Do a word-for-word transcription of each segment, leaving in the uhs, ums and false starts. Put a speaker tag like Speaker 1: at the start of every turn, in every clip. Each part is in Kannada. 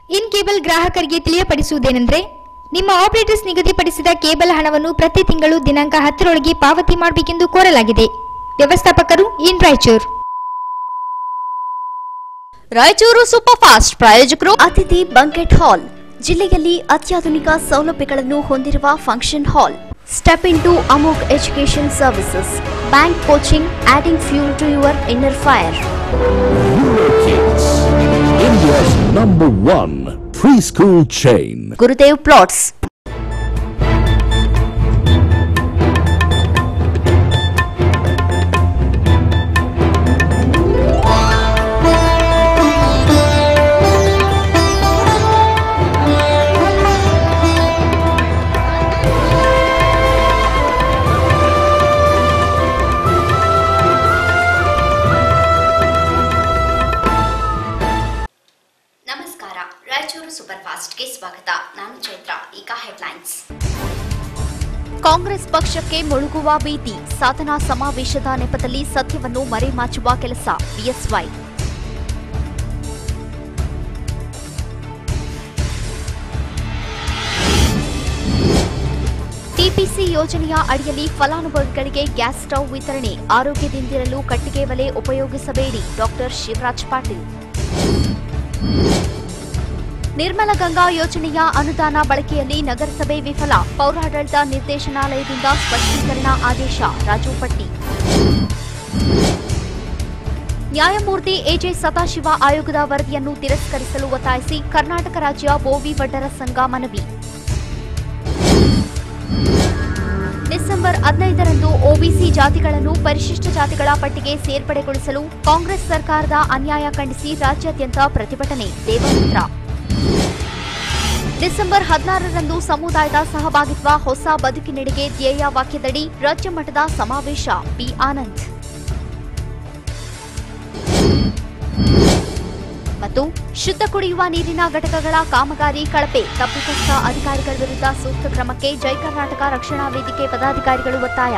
Speaker 1: ಇನ್ ಕೇಬಲ್ ಗ್ರಾಹಕರಿಗೆ ತಿಳಿಯಪಡಿಸುವುದೇನೆಂದರೆ, ನಿಮ್ಮ ಆಪರೇಟರ್ಸ್ ನಿಗದಿಪಡಿಸಿದ ಕೇಬಲ್ ಹಣವನ್ನು ಪ್ರತಿ ತಿಂಗಳು ದಿನಾಂಕ ಹತ್ತರೊಳಗೆ ಪಾವತಿ ಮಾಡಬೇಕೆಂದು ಕೋರಲಾಗಿದೆ. ವ್ಯವಸ್ಥಾಪಕರು in Raichur.
Speaker 2: Raichur super fast ಪ್ರಾಯೋಜಕರು ಅತಿಥಿ ಬಂಕೆಟ್ ಹಾಲ್, ಜಿಲ್ಲೆಯಲ್ಲಿ ಅತ್ಯಾಧುನಿಕ ಸೌಲಭ್ಯಗಳನ್ನು ಹೊಂದಿರುವ function hall. Step into Amogh education services, bank coaching, adding fuel to your inner fire.
Speaker 3: India's number one preschool chain.
Speaker 2: Gurudev Plots. Congress ಪಕ್ಷಕ್ಕೆ ಮುಳುಗುವ ಭೀತಿ, ಸಾಧನಾ ಸಮಾವೇಶದ ನೆಪದಲ್ಲಿ ಸತ್ಯವನ್ನು ಮರೆಮಾಚುವ ಕೆಲಸ. ಬಿಎಸ್ವೈ. ಟಿಪಿಸಿ ಯೋಜನೆಯ ಅಡಿಯಲ್ಲಿ ಫಲಾನುಭವಿಗಳಿಗೆ ಗ್ಯಾಸ್ ಸ್ಟವ್ ವಿತರಣೆ, ಆರೋಗ್ಯದಿಂದಿರಲು ಕಟ್ಟಿಗೆ ಒಲೆ ಉಪಯೋಗಿಸಬೇಡಿ. ಡಾಕ್ಟರ್ ಶಿವರಾಜ್ ಪಾಟೀಲ್. ನಿರ್ಮಲ ಗಂಗಾ ಯೋಜನೆಯ ಅನುದಾನ ಬಳಕೆಯಲ್ಲಿ ನಗರಸಭೆ ವಿಫಲ, ಪೌರಾಡಳಿತ ನಿರ್ದೇಶನಾಲಯದಿಂದ ಸ್ಪಷ್ಟೀಕರಣ ಆದೇಶ. ರಾಜು ಪಟ್ಟಿ. ನ್ಯಾಯಮೂರ್ತಿ ಎಜೆ ಸದಾಶಿವ ಆಯೋಗದ ವರದಿಯನ್ನು ತಿರಸ್ಕರಿಸಲು ಒತ್ತಾಯಿಸಿ ಕರ್ನಾಟಕ ರಾಜ್ಯ ಬೋವಿ ವಡ್ಡರ ಸಂಘ ಮನವಿ. ಡಿಸೆಂಬರ್ ಹದಿನೈದರಂದು ಒಬಿಸಿ ಜಾತಿಗಳನ್ನು ಪರಿಶಿಷ್ಟ ಜಾತಿಗಳ ಪಟ್ಟಿಗೆ ಸೇರ್ಪಡೆಗೊಳಿಸಲು ಕಾಂಗ್ರೆಸ್ ಸರ್ಕಾರದ ಅನ್ಯಾಯ ಖಂಡಿಸಿ ರಾಜ್ಯಾದ್ಯಂತ ಪ್ರತಿಭಟನೆ. ದೇವಮಿತ್ರ. ಡಿಸೆಂಬರ್ ಹದಿನಾರರಂದು ಸಮುದಾಯದ ಸಹಭಾಗಿತ್ವ ಹೊಸ ಬದುಕಿನೆಡೆಗೆ ಧ್ಯೇಯ ವಾಕ್ಯದಡಿ ರಾಜ್ಯ ಮಟ್ಟದ ಸಮಾವೇಶ. ಪಿ ಆನಂದ್. ಮತ್ತು ಶುದ್ಧ ಕುಡಿಯುವ ನೀರಿನ ಘಟಕಗಳ ಕಾಮಗಾರಿ ಕಳಪೆ, ತಪ್ಪಿತಸ್ಥ ಅಧಿಕಾರಿಗಳ ವಿರುದ್ಧ ಸೂಕ್ತ ಕ್ರಮಕ್ಕೆ ಜೈ ಕರ್ನಾಟಕ ರಕ್ಷಣಾ ವೇದಿಕೆ ಪದಾಧಿಕಾರಿಗಳು ಒತ್ತಾಯ.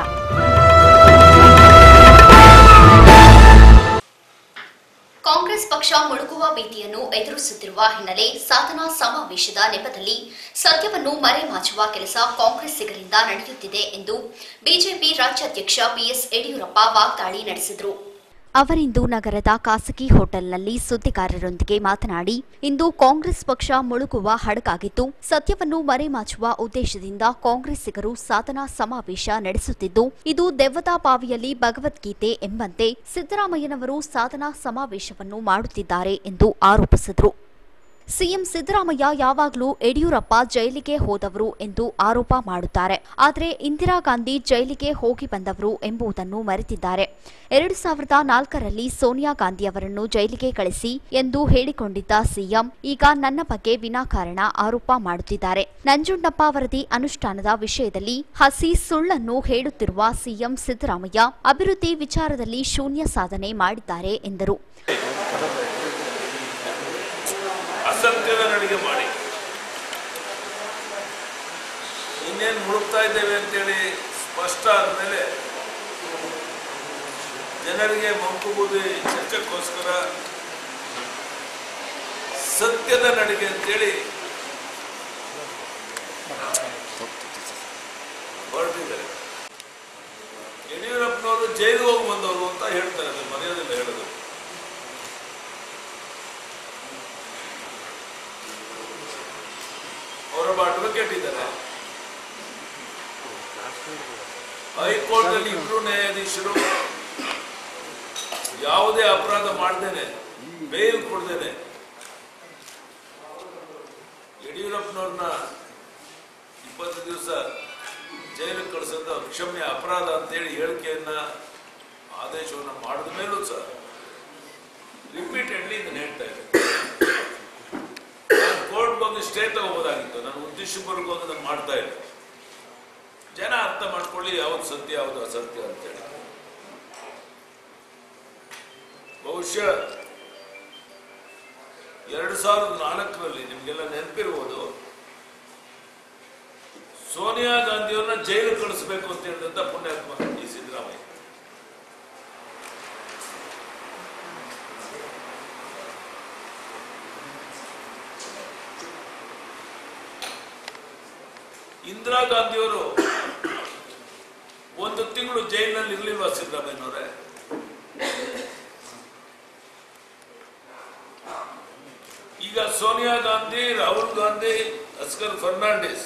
Speaker 2: ಕಾಂಗ್ರೆಸ್ ಪಕ್ಷ ಮುಳುಗುವ ಭೀತಿಯನ್ನು ಎದುರಿಸುತ್ತಿರುವ ಹಿನ್ನೆಲೆ ಸಾಧನಾ ಸಮಾವೇಶದ ನೆಪದಲ್ಲಿ ಸತ್ಯವನ್ನು ಮರೆಮಾಚುವ ಕೆಲಸ ಕಾಂಗ್ರೆಸ್ಸಿಗರಿಂದ ನಡೆಯುತ್ತಿದೆ ಎಂದು ಬಿಜೆಪಿ ರಾಜ್ಯಾಧ್ಯಕ್ಷ ಬಿಎಸ್ ಯಡಿಯೂರಪ್ಪ ವಾಗ್ದಾಳಿ ನಡೆಸಿದರು. ಅವರಿಂದು ನಗರದ ಖಾಸಗಿ ಹೋಟೆಲ್ನಲ್ಲಿ ಸುದ್ದಿಗಾರರೊಂದಿಗೆ ಮಾತನಾಡಿ, ಇಂದು ಕಾಂಗ್ರೆಸ್ ಪಕ್ಷ ಮುಳುಗುವ ಹಡಗಾಗಿದ್ದು ಸತ್ಯವನ್ನು ಮರೆಮಾಚುವ ಉದ್ದೇಶದಿಂದ ಕಾಂಗ್ರೆಸ್ಸಿಗರು ಸಾಧನಾ ಸಮಾವೇಶ ನಡೆಸುತ್ತಿದ್ದು, ಇದು ದೆವ್ವದ ಬಾವಿಯಲ್ಲಿ ಭಗವದ್ಗೀತೆ ಎಂಬಂತೆ ಸಿದ್ದರಾಮಯ್ಯನವರು ಸಾಧನಾ ಸಮಾವೇಶವನ್ನು ಮಾಡುತ್ತಿದ್ದಾರೆ ಎಂದು ಆರೋಪಿಸಿದರು. ಸಿಎಂ ಸಿದ್ದರಾಮಯ್ಯ ಯಾವಾಗಲೂ ಯಡಿಯೂರಪ್ಪ ಜೈಲಿಗೆ ಹೋದವರು ಎಂದು ಆರೋಪ ಮಾಡುತ್ತಾರೆ. ಆದರೆ ಇಂದಿರಾ ಗಾಂಧಿ ಜೈಲಿಗೆ ಹೋಗಿ ಬಂದವರು ಎಂಬುದನ್ನು ಮರೆತಿದ್ದಾರೆ. ಎರಡು ಸಾವಿರದ ನಾಲ್ಕರಲ್ಲಿ ಸೋನಿಯಾ ಗಾಂಧಿ ಅವರನ್ನು ಜೈಲಿಗೆ ಕಳಿಸಿ ಎಂದು ಹೇಳಿಕೊಂಡಿದ್ದ ಸಿಎಂ ಈಗ ನನ್ನ ಬಗ್ಗೆ ವಿನಾಕಾರಣ ಆರೋಪ ಮಾಡುತ್ತಿದ್ದಾರೆ. ನಂಜುಂಡಪ್ಪ ವರದಿ ಅನುಷ್ಠಾನದ ವಿಷಯದಲ್ಲಿ ಹಸಿ ಸುಳ್ಳನ್ನು ಹೇಳುತ್ತಿರುವ ಸಿಎಂ ಸಿದ್ದರಾಮಯ್ಯ ಅಭಿವೃದ್ಧಿ ವಿಚಾರದಲ್ಲಿ ಶೂನ್ಯ ಸಾಧನೆ ಮಾಡಿದ್ದಾರೆ ಎಂದರು.
Speaker 4: ಅಸತ್ಯದ ನಡಿಗೆ ಮಾಡಿ ಇನ್ನೇನು ಮುಳುಗ್ತಾ ಇದ್ದೇವೆ ಅಂತೇಳಿ ಸ್ಪಷ್ಟ ಆದಮೇಲೆ ಜನರಿಗೆ ಮಂಕುಬೂದಿ ಚರ್ಚೆಗೋಸ್ಕರ ಸತ್ಯದ ನಡಿಗೆ ಅಂತೇಳಿ ಹೊರಟಿದ್ದಾರೆ. ಯಡಿಯೂರಪ್ಪನವರು ಜೈಲಿಗೆ ಹೋಗಿ ಬಂದವರು ಅಂತ ಹೇಳ್ತಾರೆ, ಮರ್ಯಾದೆಲ್ಲ ಹೇಳೋದು. ಅವರೊಬ್ಬ ಅಡ್ವೊಕೇಟ್ ಇದ್ದಾರೆ. ಹೈಕೋರ್ಟ್ ನಲ್ಲಿ ಇಬ್ರು ನ್ಯಾಯಾಧೀಶರು ಯಾವುದೇ ಅಪರಾಧ ಮಾಡದೇನೆ ಬೇಲ್ ಕೊಡದೇನೆ ಯಡಿಯೂರಪ್ಪನವ್ರನ್ನ ಇಪ್ಪತ್ತು ದಿವಸ ಜೈಲಿಗೆ ಕಳಿಸೋದು ಅಕ್ಷಮ್ಯ ಅಪರಾಧ ಅಂತೇಳಿ ಹೇಳಿಕೆಯನ್ನ ಆದೇಶವನ್ನ ಮಾಡಿದ ಮೇಲೂ ಸಹ ರಿಪೀಟೆಡ್ಲಿ ಇದನ್ನ ಹೇಳ್ತಾ ಇದ್ದಾರೆ. ಕೋರ್ಟ್ ಬಂದು ಸ್ಟೇ ತಗೋಬೋದಾಗಿತ್ತು. ನನ್ನ ಉದ್ದೇಶಪೂರ್ವಕ ನಾನು ಮಾಡ್ತಾ ಇದ್ದೆ. ಜನ ಅರ್ಥ ಮಾಡ್ಕೊಳ್ಳಿ ಯಾವ್ದು ಸತ್ಯ ಯಾವ್ದು ಅಸತ್ಯ ಅಂತೇಳಿ. ಬಹುಶಃ ಎರಡು ಸಾವಿರದ ನಾಲ್ಕರಲ್ಲಿ ನಿಮ್ಗೆಲ್ಲ ನೆನಪಿರ್ಬೋದು, ಸೋನಿಯಾ ಗಾಂಧಿಯವ್ರನ್ನ ಜೈಲು ಕಳಿಸಬೇಕು ಅಂತ ಹೇಳಿದಂತ ಪುಣ್ಯಾತ್ಮ ಈ ಸಿದ್ದರಾಮಯ್ಯ. ಇಂದಿರಾ ಗಾಂಧಿಯವರು ಒಂದು ತಿಂಗಳು ಜೈಲಿನಲ್ಲಿ ಇರಲಿಲ್ವಾ ಸಿದ್ದರಾಮಯ್ಯನವರೇ? ಈಗ ಸೋನಿಯಾ ಗಾಂಧಿ, ರಾಹುಲ್ ಗಾಂಧಿ, ಅಸ್ಕರ್ ಫರ್ನಾಂಡಿಸ್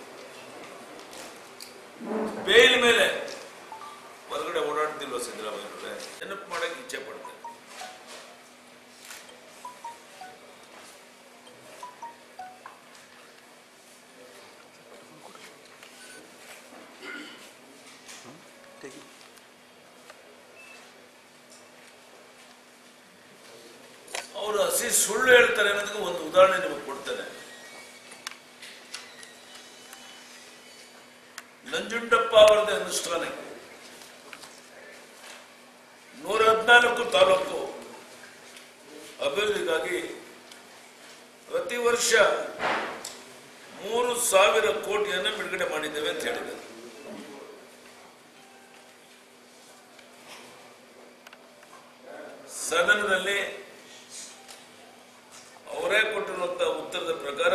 Speaker 4: ಬೇಲ್ ಮೇಲೆ ಹೊರಗಡೆ ಓಡಾಡ್ತಿಲ್ವಾ ಸಿದ್ದರಾಮಯ್ಯನವರೇ? ನೆನಪು ಮಾಡಕ್ಕೆ ಇಚ್ಛೆ ಪಡ್ತೇನೆ. ಅವರು ಹಸಿ ಸುಳ್ಳು ಹೇಳ್ತಾರೆ ಅನ್ನೋದಕ್ಕೆ ಒಂದು ಉದಾಹರಣೆ ನಿಮಗೆ ಕೊಡ್ತೇನೆ. ನಂಜುಂಡಪ್ಪ ಅವರದೇ ಅನುಷ್ಠಾನಕ್ಕೆ ನೂರ ಹದಿನಾಲ್ಕು ತಾಲೂಕು ಅಭಿವೃದ್ಧಿಗಾಗಿ ಪ್ರತಿ ವರ್ಷ ಮೂರು ಸಾವಿರ ಕೋಟಿಯನ್ನು ಬಿಡುಗಡೆ ಮಾಡಿದ್ದೇವೆ ಅಂತ ಹೇಳಿದರು. ಸದನದಲ್ಲಿ ಅವರೇ ಕೊಟ್ಟಿರುವಂತಹ ಉತ್ತರದ ಪ್ರಕಾರ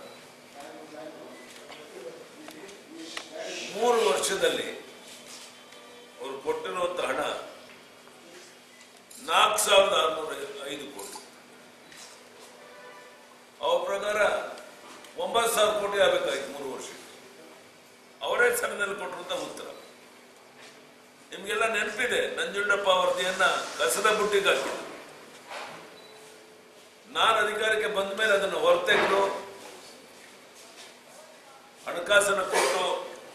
Speaker 4: ಮೂರು ವರ್ಷದಲ್ಲಿ ಅವರು ಕೊಟ್ಟಿರುವಂತಹ ಹಣ ನಾಲ್ಕು ಸಾವಿರದ ಆರುನೂರ ಐದು ಕೋಟಿ. ಅವ್ರ ಪ್ರಕಾರ ಒಂಬತ್ತು ಸಾವಿರ ಕೋಟಿ ಆಗಬೇಕಾಯ್ತು ಮೂರು ವರ್ಷ. ಅವರೇ ಸದನದಲ್ಲಿ ಕೊಟ್ಟಿರುವಂತಹ ಉತ್ತರ ನಿಮ್ಗೆಲ್ಲ ನೆನಪಿದೆ. ನಂಜುಂಡಪ್ಪ ವರದಿಯನ್ನ ಕಸದ ಬುಟ್ಟಿಗೆ ಹಾಕಿದ್ರು. ನಾನು ಅಧಿಕಾರಕ್ಕೆ ಬಂದ ಮೇಲೆ ಅದನ್ನು ಹೊರತೆಗೆದು ಹಣಕಾಸನ್ನು ಕೊಟ್ಟು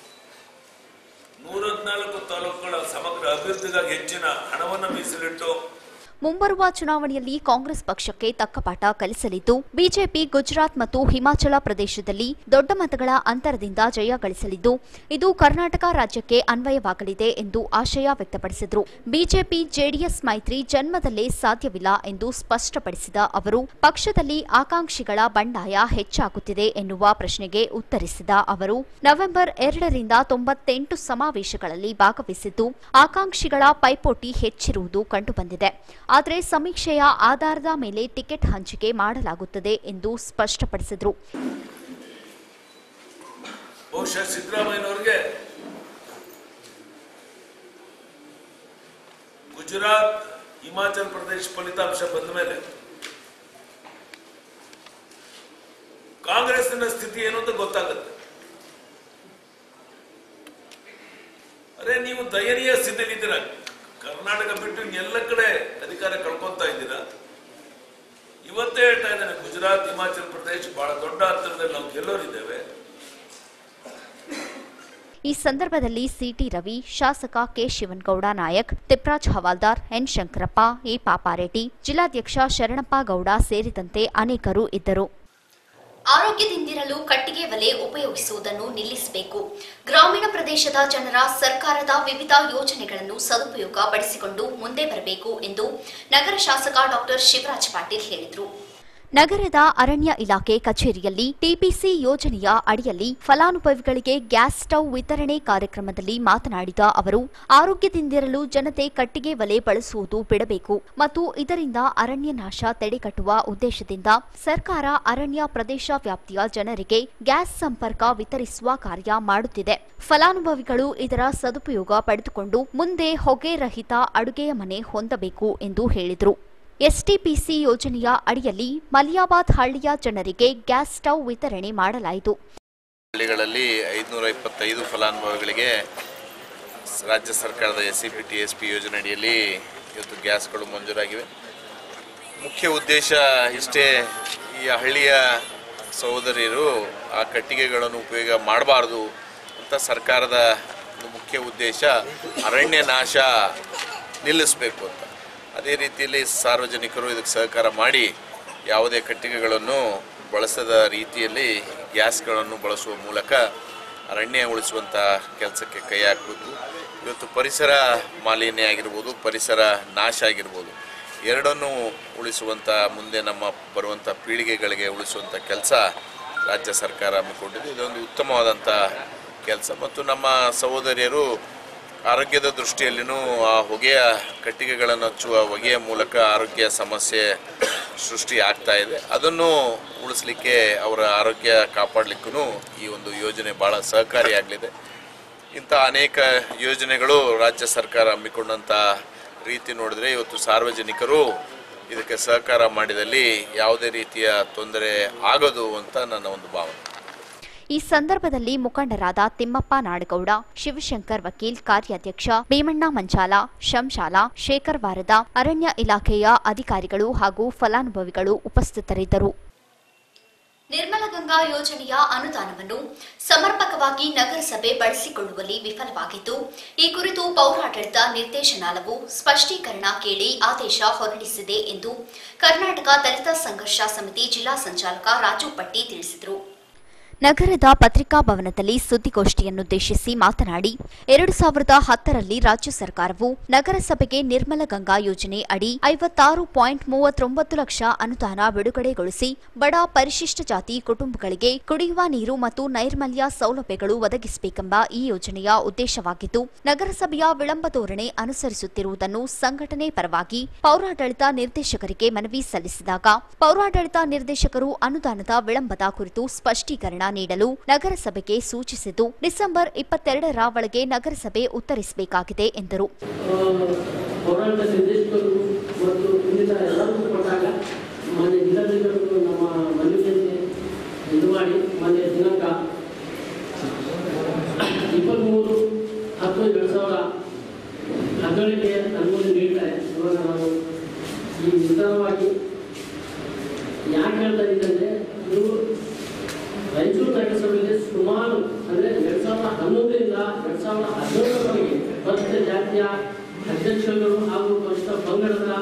Speaker 4: ನೂರ ಹದಿನಾಲ್ಕು ತಾಲೂಕುಗಳ ಸಮಗ್ರ ಅಭಿವೃದ್ಧಿಗಾಗಿ ಹೆಚ್ಚಿನ ಹಣವನ್ನು ಮೀಸಲಿಟ್ಟು
Speaker 2: ಮುಂಬರುವ ಚುನಾವಣೆಯಲ್ಲಿ ಕಾಂಗ್ರೆಸ್ ಪಕ್ಷಕ್ಕೆ ತಕ್ಕ ಪಾಠ ಕಲಿಸಲಿದ್ದು ಬಿಜೆಪಿ ಗುಜರಾತ್ ಮತ್ತು ಹಿಮಾಚಲ ಪ್ರದೇಶದಲ್ಲಿ ದೊಡ್ಡ ಮತಗಳ ಅಂತರದಿಂದ ಜಯ ಗಳಿಸಲಿದ್ದು ಇದು ಕರ್ನಾಟಕ ರಾಜ್ಯಕ್ಕೆ ಅನ್ವಯವಾಗಲಿದೆ ಎಂದು ಆಶಯ ವ್ಯಕ್ತಪಡಿಸಿದರು. ಬಿಜೆಪಿ ಜೆಡಿಎಸ್ ಮೈತ್ರಿ ಜನ್ಮದಲ್ಲೇ ಸಾಧ್ಯವಿಲ್ಲ ಎಂದು ಸ್ಪಷ್ಟಪಡಿಸಿದ ಅವರು ಪಕ್ಷದಲ್ಲಿ ಆಕಾಂಕ್ಷಿಗಳ ಬಂಡಾಯ ಹೆಚ್ಚಾಗುತ್ತಿದೆ ಎನ್ನುವ ಪ್ರಶ್ನೆಗೆ ಉತ್ತರಿಸಿದ ಅವರು ನವೆಂಬರ್ ಎರಡರಿಂದ ತೊಂಬತ್ತೆಂಟು ಸಮಾವೇಶಗಳಲ್ಲಿ ಭಾಗವಹಿಸಿದ್ದು ಆಕಾಂಕ್ಷಿಗಳ ಪೈಪೋಟಿ ಹೆಚ್ಚಿರುವುದು ಕಂಡುಬಂದಿದೆ. ಆದರೆ ಸಮೀಕ್ಷೆಯ ಆಧಾರದ ಮೇಲೆ ಟಿಕೆಟ್ ಹಂಚಿಕೆ ಮಾಡಲಾಗುತ್ತದೆ ಎಂದು ಸ್ಪಷ್ಟಪಡಿಸಿದರು.
Speaker 4: ಬಹುಶಃ ಸಿದ್ದರಾಮಯ್ಯನವರಿಗೆ ಗುಜರಾತ್, ಹಿಮಾಚಲ ಪ್ರದೇಶ ಫಲಿತಾಂಶ ಬಂದ ಮೇಲೆ ಕಾಂಗ್ರೆಸ್ನ ಸ್ಥಿತಿ ಏನು ಅಂತ ಗೊತ್ತಾಗುತ್ತೆ. ಅರೆ ನೀವು ದಯನೀಯ ಸ್ಥಿತಿಯಲ್ಲಿದ್ದೀರ. ಕರ್ನಾಟಕ ಬಿಟ್ಟು ಎಲ್ಲ ಕಡೆ ಅಧಿಕಾರ ಕಳ್ಕೊಂತಾ ಇದ್ದೀರಾ. ಇವತ್ತೇ ಹೇಳ್ತಾ ಇದ್ದೇನೆ, ಗುಜರಾತ್, ಹಿಮಾಚಲ ಪ್ರದೇಶ ಬಹಳ ದೊಡ್ಡ ಅಂತರದಲ್ಲಿ ನಾವು ಗೆಲ್ಲೋರಿದ್ದೇವೆ.
Speaker 2: ಈ ಸಂದರ್ಭದಲ್ಲಿ ಸಿಟಿ ರವಿ, ಶಾಸಕ K Shivanagouda Nayak, Tipraj Havaldar, N Shankarappa, A Papareddy, ಜಿಲ್ಲಾಧ್ಯಕ್ಷ ಶರಣಪ್ಪ ಗೌಡ ಸೇರಿದಂತೆ ಅನೇಕರು ಇದ್ದರು. ಆರೋಗ್ಯದಿಂದಿರಲು ಕಟ್ಟಿಗೆ ಒಲೆ ಉಪಯೋಗಿಸುವುದನ್ನು ನಿಲ್ಲಿಸಬೇಕು. ಗ್ರಾಮೀಣ ಪ್ರದೇಶದ ಜನರ ಸರ್ಕಾರದ ವಿವಿಧ ಯೋಜನೆಗಳನ್ನು ಸದುಪಯೋಗ ಪಡಿಸಿಕೊಂಡು ಮುಂದೆ ಬರಬೇಕು ಎಂದು ನಗರ ಶಾಸಕ ಡಾಕ್ಟರ್ ಶಿವರಾಜ್ ಪಾಟೀಲ್ ಹೇಳಿದರು. ನಗರದ ಅರಣ್ಯ ಇಲಾಖೆ ಕಚೇರಿಯಲ್ಲಿ ಟಿಪಿಸಿ ಯೋಜನೆಯ ಅಡಿಯಲ್ಲಿ ಫಲಾನುಭವಿಗಳಿಗೆ ಗ್ಯಾಸ್ ಸ್ಟವ್ ವಿತರಣೆ ಕಾರ್ಯಕ್ರಮದಲ್ಲಿ ಮಾತನಾಡಿದ ಅವರು ಆರೋಗ್ಯದಿಂದಿರಲು ಜನತೆ ಕಟ್ಟಿಗೆ ಒಲೆ ಬಳಸುವುದು ಬಿಡಬೇಕು ಮತ್ತು ಇದರಿಂದ ಅರಣ್ಯ ನಾಶ ತಡೆಗಟ್ಟುವ ಉದ್ದೇಶದಿಂದ ಸರ್ಕಾರ ಅರಣ್ಯ ಪ್ರದೇಶ ವ್ಯಾಪ್ತಿಯ ಜನರಿಗೆ ಗ್ಯಾಸ್ ಸಂಪರ್ಕ ವಿತರಿಸುವ ಕಾರ್ಯ ಮಾಡುತ್ತಿದೆ. ಫಲಾನುಭವಿಗಳು ಇದರ ಸದುಪಯೋಗ ಪಡೆದುಕೊಂಡು ಮುಂದೆ ಹೊಗೆ ರಹಿತ ಅಡುಗೆಯ ಮನೆ ಹೊಂದಬೇಕು ಎಂದು ಹೇಳಿದರು. ಎಸ್ಟಿಪಿಸಿ ಯೋಜನೆಯ ಅಡಿಯಲ್ಲಿ ಮಲಿಯಾಬಾದ್ ಹಳ್ಳಿಯ ಜನರಿಗೆ ಗ್ಯಾಸ್ ಸ್ಟವ್ ವಿತರಣೆ ಮಾಡಲಾಯಿತು.
Speaker 5: ಹಳ್ಳಿಗಳಲ್ಲಿ ಐದುನೂರ ಇಪ್ಪತ್ತೈದು ಫಲಾನುಭವಿಗಳಿಗೆ ರಾಜ್ಯ ಸರ್ಕಾರದ ಎಸ್ಸಿಪಿ ಟಿಎಸ್ಪಿ ಯೋಜನೆ ಅಡಿಯಲ್ಲಿ ಇವತ್ತು ಗ್ಯಾಸ್ಗಳು ಮಂಜೂರಾಗಿವೆ. ಮುಖ್ಯ ಉದ್ದೇಶ ಇಷ್ಟೇ, ಈ ಹಳ್ಳಿಯ ಸಹೋದರಿಯರು ಆ ಕಟ್ಟಿಗೆಗಳನ್ನು ಉಪಯೋಗ ಮಾಡಬಾರ್ದು ಅಂತ ಸರ್ಕಾರದ ಮುಖ್ಯ ಉದ್ದೇಶ ಅರಣ್ಯ ನಾಶ ನಿಲ್ಲಿಸಬೇಕು ಅಂತ. ಅದೇ ರೀತಿಯಲ್ಲಿ ಸಾರ್ವಜನಿಕರು ಇದಕ್ಕೆ ಸಹಕಾರ ಮಾಡಿ ಯಾವುದೇ ಕಟ್ಟಿಗೆಗಳನ್ನು ಬಳಸದ ರೀತಿಯಲ್ಲಿ ಗ್ಯಾಸ್ಗಳನ್ನು ಬಳಸುವ ಮೂಲಕ ಅರಣ್ಯ ಉಳಿಸುವಂಥ ಕೆಲಸಕ್ಕೆ ಕೈ ಹಾಕಬೇಕು. ಇವತ್ತು ಪರಿಸರ ಮಾಲಿನ್ಯ ಆಗಿರ್ಬೋದು, ಪರಿಸರ ನಾಶ ಆಗಿರ್ಬೋದು, ಎರಡನ್ನೂ ಉಳಿಸುವಂಥ ಮುಂದೆ ನಮ್ಮ ಬರುವಂಥ ಪೀಳಿಗೆಗಳಿಗೆ ಉಳಿಸುವಂಥ ಕೆಲಸ ರಾಜ್ಯ ಸರ್ಕಾರ ಹಮ್ಮಿಕೊಂಡಿದೆ. ಇದೊಂದು ಉತ್ತಮವಾದಂಥ ಕೆಲಸ ಮತ್ತು ನಮ್ಮ ಸಹೋದರಿಯರು ಆರೋಗ್ಯದ ದೃಷ್ಟಿಯಲ್ಲಿಯೂ ಆ ಹೊಗೆಯ ಕಟ್ಟಿಗೆಗಳನ್ನು ಹಚ್ಚುವ ಹೊಗೆಯ ಮೂಲಕ ಆರೋಗ್ಯ ಸಮಸ್ಯೆ ಸೃಷ್ಟಿ ಆಗ್ತಾ ಇದೆ. ಅದನ್ನು ಉಳಿಸ್ಲಿಕ್ಕೆ ಅವರ ಆರೋಗ್ಯ ಕಾಪಾಡಲಿಕ್ಕೂ ಈ ಒಂದು ಯೋಜನೆ ಭಾಳ ಸಹಕಾರಿಯಾಗಲಿದೆ. ಇಂಥ ಅನೇಕ ಯೋಜನೆಗಳು ರಾಜ್ಯ ಸರ್ಕಾರ ಹಮ್ಮಿಕೊಂಡಂಥ ರೀತಿ ನೋಡಿದರೆ ಇವತ್ತು ಸಾರ್ವಜನಿಕರು ಇದಕ್ಕೆ ಸಹಕಾರ ಮಾಡಿದಲ್ಲಿ ಯಾವುದೇ ರೀತಿಯ ತೊಂದರೆ ಆಗೋದು ಅಂತ ನನ್ನ ಒಂದು ಭಾವನೆ.
Speaker 6: ಈ ಸಂದರ್ಭದಲ್ಲಿ ಮುಖಂಡರಾದ ತಿಮ್ಮಪ್ಪ ನಾಡಗೌಡ, ಶಿವಶಂಕರ್ ವಕೀಲ್, ಕಾರ್ಯಾಧ್ಯಕ್ಷ ಭೀಮಣ್ಣ ಮಂಚಾಲ, ಶಂಶಾಲ, ಶೇಖರ್ ವಾರದ, ಅರಣ್ಯ ಇಲಾಖೆಯ ಅಧಿಕಾರಿಗಳು ಹಾಗೂ ಫಲಾನುಭವಿಗಳು ಉಪಸ್ಥಿತರಿದ್ದರು.
Speaker 2: ನಿರ್ಮಲ ಗಂಗಾ ಯೋಜನೆಯ ಅನುದಾನವನ್ನು ಸಮರ್ಪಕವಾಗಿ ನಗರಸಭೆ ಬಳಸಿಕೊಳ್ಳುವಲ್ಲಿ ವಿಫಲವಾಗಿದ್ದು, ಈ ಕುರಿತು ಪೌರಾಡಳಿತ ನಿರ್ದೇಶನಾಲಯವು ಸ್ಪಷ್ಟೀಕರಣ ಕೇಳಿ ಆದೇಶ ಹೊರಡಿಸಿದೆ ಎಂದು ಕರ್ನಾಟಕ ದಲಿತ ಸಂಘರ್ಷ ಸಮಿತಿ ಜಿಲ್ಲಾ ಸಂಚಾಲಕ ರಾಜು ಪಟ್ಟಿ ತಿಳಿಸಿದರು.
Speaker 6: ನಗರದ ಪತ್ರಿಕಾ ಭವನದಲ್ಲಿ ಸುದ್ದಿಗೋಷ್ಠಿಯನ್ನುದ್ದೇಶಿಸಿ ಮಾತನಾಡಿ, ಎರಡು ಸಾವಿರದ ಹತ್ತರಲ್ಲಿ ರಾಜ್ಯ ಸರ್ಕಾರವು ನಗರಸಭೆಗೆ ನಿರ್ಮಲ ಗಂಗಾ ಯೋಜನೆ ಅಡಿ ಐವತ್ತಾರು ಪಾಯಿಂಟ್ ಮೂವತ್ತೊಂಬತ್ತು ಲಕ್ಷ ಅನುದಾನ ಬಿಡುಗಡೆಗೊಳಿಸಿ ಬಡ ಪರಿಶಿಷ್ಟ ಜಾತಿ ಕುಟುಂಬಗಳಿಗೆ ಕುಡಿಯುವ ನೀರು ಮತ್ತು ನೈರ್ಮಲ್ಯ ಸೌಲಭ್ಯಗಳು ಒದಗಿಸಬೇಕೆಂಬ ಈ ಯೋಜನೆಯ ಉದ್ದೇಶವಾಗಿದ್ದು, ನಗರಸಭೆಯ ವಿಳಂಬ ಧೋರಣೆ ಅನುಸರಿಸುತ್ತಿರುವುದನ್ನು ಸಂಘಟನೆ ಪರವಾಗಿ ಪೌರಾಡಳಿತ ನಿರ್ದೇಶಕರಿಗೆ ಮನವಿ ಸಲ್ಲಿಸಿದಾಗ ಪೌರಾಡಳಿತ ನಿರ್ದೇಶಕರು ಅನುದಾನದ ವಿಳಂಬದ ಕುರಿತು ಸ್ಪಷ್ಟೀಕರಣ ನೀಡಲು ನಗರಸಭೆಗೆ ಸೂಚಿಸಿದ್ದು, ಡಿಸೆಂಬರ್ ಇಪ್ಪತ್ತೆರಡರ ಒಳಗೆ ನಗರಸಭೆ ಉತ್ತರಿಸಬೇಕಾಗಿದೆ ಎಂದರು.
Speaker 7: ರಾಯಚೂರು ನಗರಸಭೆಯಲ್ಲಿ ಸುಮಾರು ಅಂದರೆ ಎರಡ್ ಸಾವಿರದ ಹನ್ನೊಂದರಿಂದ ಎರಡ್ ಸಾವಿರದ ಹದಿನೇಳರವರೆಗೆ ಪರಿಶಿಷ್ಟ ಜಾತಿಯ ಅಧ್ಯಕ್ಷರುಗಳು ಹಾಗೂ ಪರಿಶಿಷ್ಟ ಪಂಗಡದ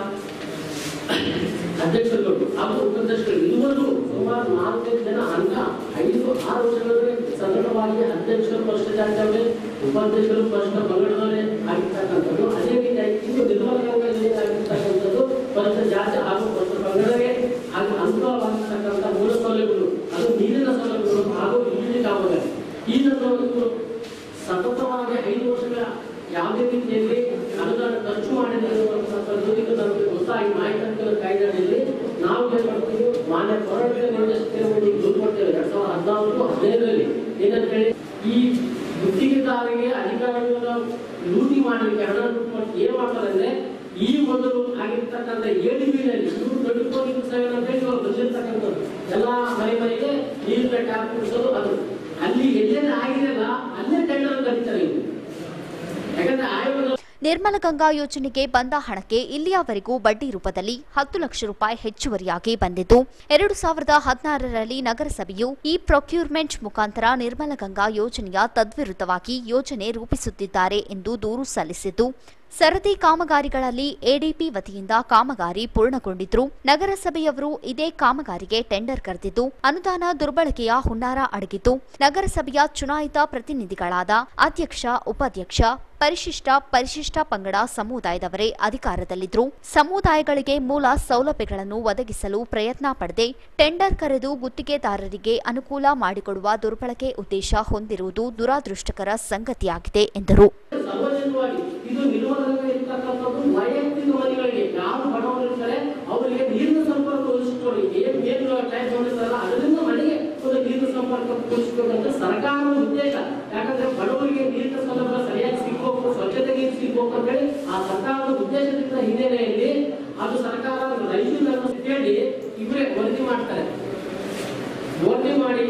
Speaker 7: ಅಧ್ಯಕ್ಷರುಗಳು ಹಾಗೂ ಉಪಾಧ್ಯಕ್ಷರು ಇದುವರೆಗೂ ಸುಮಾರು ನಾಲ್ಕೈದು ಜನ ಅಂಕ ಐದು ಆರು ವರ್ಷಗಳಲ್ಲಿ ಸತತವಾಗಿ ಅಧ್ಯಕ್ಷರು ಪರಿಶಿಷ್ಟ ಜಾತಿಯವರೇ, ಉಪಾಧ್ಯಕ್ಷರು ಪರಿಶಿಷ್ಟ ಪಂಗಡದವರೇ ಆಗಿರ್ತಕ್ಕಂಥದ್ದು. ಅದೇ ರೀತಿಯಾಗಿ ಇನ್ನು ನಿರ್ಮಲ ಗಂಗಾದಲ್ಲಿ ಆಗಿರ್ತಕ್ಕಂಥದ್ದು ಪರಿಶಿಷ್ಟ ಜಾತಿ ಹಾಗೂ ಪರಿಶಿಷ್ಟ ಪಂಗಡವೇ ಹಾಗೂ ಅನುಕೂಲವಾಗಿರ್ತಕ್ಕಂಥ ಮೂಲ ಸೌಲಭ್ಯಗಳು, ಅದು ನೀರಿನ ಸೌಲಭ್ಯಗಳು ಹಾಗೂ ವಿದ್ಯುತ್ ಕಾಮಗಾರಿ. ಈ ನಂತರವನ್ನು ಸತತವಾಗಿ ಐದು ವರ್ಷಗಳ ಯಾವುದೇ ರೀತಿಯಲ್ಲಿ ಅನುದಾನ ಖರ್ಚು ಮಾಡಿದೆ ಅನ್ನುವಂಥದ್ದು ನಮಗೆ ಗೊತ್ತಾಗಿ ಮಾಹಿತಿ ಕಾಯ್ದೆಯಲ್ಲಿ ನಾವು ಏನ್ ಮಾಡ್ತೀವಿ, ಮಾನ್ಯ ಪೌರಾಡಳಿತ ನಿರ್ದೇಶಕರಿಗೆ ದೂರು ಕೊಡ್ತೇವೆ ಎರಡ್ ಸಾವಿರದ ಹದಿನಾಲ್ಕು ಹದಿನೈದರಲ್ಲಿ ಏನಂತ ಹೇಳಿ, ಈ ಗುತ್ತಿಗೆದಾರರಿಗೆ ಅಧಿಕಾರಿಗಳ ಲೂಟಿ ಮಾಡಲಿಕ್ಕೆ ಹಣ ಲೂಟಿ ಮಾಡಿ ಏನ್ ಮಾಡ್ತಾರೆ ಅಂದ್ರೆ, ಈ ಮೊದಲು ಆಗಿರ್ತಕ್ಕಂಥ ಎಡಿಬಿನಲ್ಲಿ ಇವರು ದೊಡ್ಡ ಸೇವೆ ಅಂತ ಹೇಳಿ ಅವರು ಬಂದಿರ್ತಕ್ಕಂಥದ್ದು ಎಲ್ಲಾ ಮನೆ ಮನೆಗೆ ನೀರಿನ ಟ್ಯಾಪ್ ಕುಡಿಸೋದು, ಅದು ಅಲ್ಲಿ ಎಲ್ಲೆಲ್ಲ ಆಗಿದೆಯಲ್ಲ ಅಲ್ಲೇ ಟೆಂಡರ್ ಕರೀತಾರೆ ಇವರು. ಯಾಕಂದ್ರೆ ಆಯೋಗ
Speaker 6: ನಿರ್ಮಲ ಗಂಗಾ ಯೋಜನೆಗೆ ಬಂದ ಹಣಕ್ಕೆ ಇಲ್ಲಿಯವರೆಗೂ ಬಡ್ಡಿ ರೂಪದಲ್ಲಿ ಹತ್ತು ಲಕ್ಷ ರೂಪಾಯಿ ಹೆಚ್ಚುವರಿಯಾಗಿ ಬಂದಿದ್ದು, ಎರಡು ಸಾವಿರದ ಹದಿನಾರರಲ್ಲಿ ನಗರಸಭೆಯು ಈ ಪ್ರೊಕ್ಯೂರ್ಮೆಂಟ್ ಮುಖಾಂತರ ನಿರ್ಮಲ ಗಂಗಾ ಯೋಜನೆಯ ತದ್ವಿರುದ್ಧವಾಗಿ ಯೋಜನೆ ರೂಪಿಸುತ್ತಿದ್ದಾರೆ ಎಂದು ದೂರು ಸಲ್ಲಿಸಿದ್ದು, ಸರದಿ ಕಾಮಗಾರಿಗಳಲ್ಲಿ ಎಡಿಪಿ ವತಿಯಿಂದ ಕಾಮಗಾರಿ ಪೂರ್ಣಗೊಂಡಿದ್ರು ನಗರಸಭೆಯವರು ಇದೇ ಕಾಮಗಾರಿಗೆ ಟೆಂಡರ್ ಕರೆದಿದ್ದು, ಅನುದಾನ ದುರ್ಬಳಕೆಯ ಹುನ್ನಾರ ಅಡಗಿದ್ದು, ನಗರಸಭೆಯ ಚುನಾಯಿತ ಪ್ರತಿನಿಧಿಗಳಾದ ಅಧ್ಯಕ್ಷ, ಉಪಾಧ್ಯಕ್ಷ, ಪರಿಶಿಷ್ಟ ಪರಿಶಿಷ್ಟ ಪಂಗಡ ಸಮುದಾಯದವರೇ ಅಧಿಕಾರದಲ್ಲಿದ್ರು ಸಮುದಾಯಗಳಿಗೆ ಮೂಲ ಸೌಲಭ್ಯಗಳನ್ನು ಒದಗಿಸಲು ಪ್ರಯತ್ನ ಪಡದೆ ಟೆಂಡರ್ ಕರೆದು ಗುತ್ತಿಗೆದಾರರಿಗೆ ಅನುಕೂಲ ಮಾಡಿಕೊಡುವ ದುರ್ಬಳಕೆ ಉದ್ದೇಶ ಹೊಂದಿರುವುದು ದುರಾದೃಷ್ಟಕರ ಸಂಗತಿಯಾಗಿದೆ ಎಂದರು.
Speaker 7: ಇದು ನಿರ್ವಹಣೆ ಇರ್ತಕ್ಕಂಥದ್ದು ವೈಯಕ್ತಿಕ ಮನೆಗಳಿಗೆ ಯಾರು ಬಡವರಿರ್ತಾರೆ ಅವರಿಗೆ ನೀರಿನ ಸಂಪರ್ಕ ಒದಗಿಸಿಕೊಡಿ. ಏನ್ ಏನು ಟ್ಯಾಂಕ್ ಹೊಂದಿರ್ತಾರಲ್ಲ ಅದರಿಂದ ಮನೆಗೆ ಒಂದು ನೀರಿನ ಸಂಪರ್ಕ ಒದಗಿಸಬೇಕಂತ ಸರ್ಕಾರದ ಉದ್ದೇಶ. ಯಾಕಂದ್ರೆ ಬಡವರಿಗೆ ನೀರಿನ ಸೌಲಭ್ಯ ಸರಿಯಾಗಿ ಸಿಗ್ಬೇಕು, ಸ್ವಚ್ಛತೆ ನೀರು ಸಿಗ್ಬೇಕು ಅಂತ ಹೇಳಿ ಆ ಸರ್ಕಾರದ ಉದ್ದೇಶದಿಂದ ಹಿನ್ನೆಲೆಯಲ್ಲಿ ಅದು ಸರ್ಕಾರ ರೈತರನ್ನು ಕೇಳಿ ಇವರೇ ವರದಿ ಮಾಡ್ತಾರೆ. ವರದಿ ಮಾಡಿ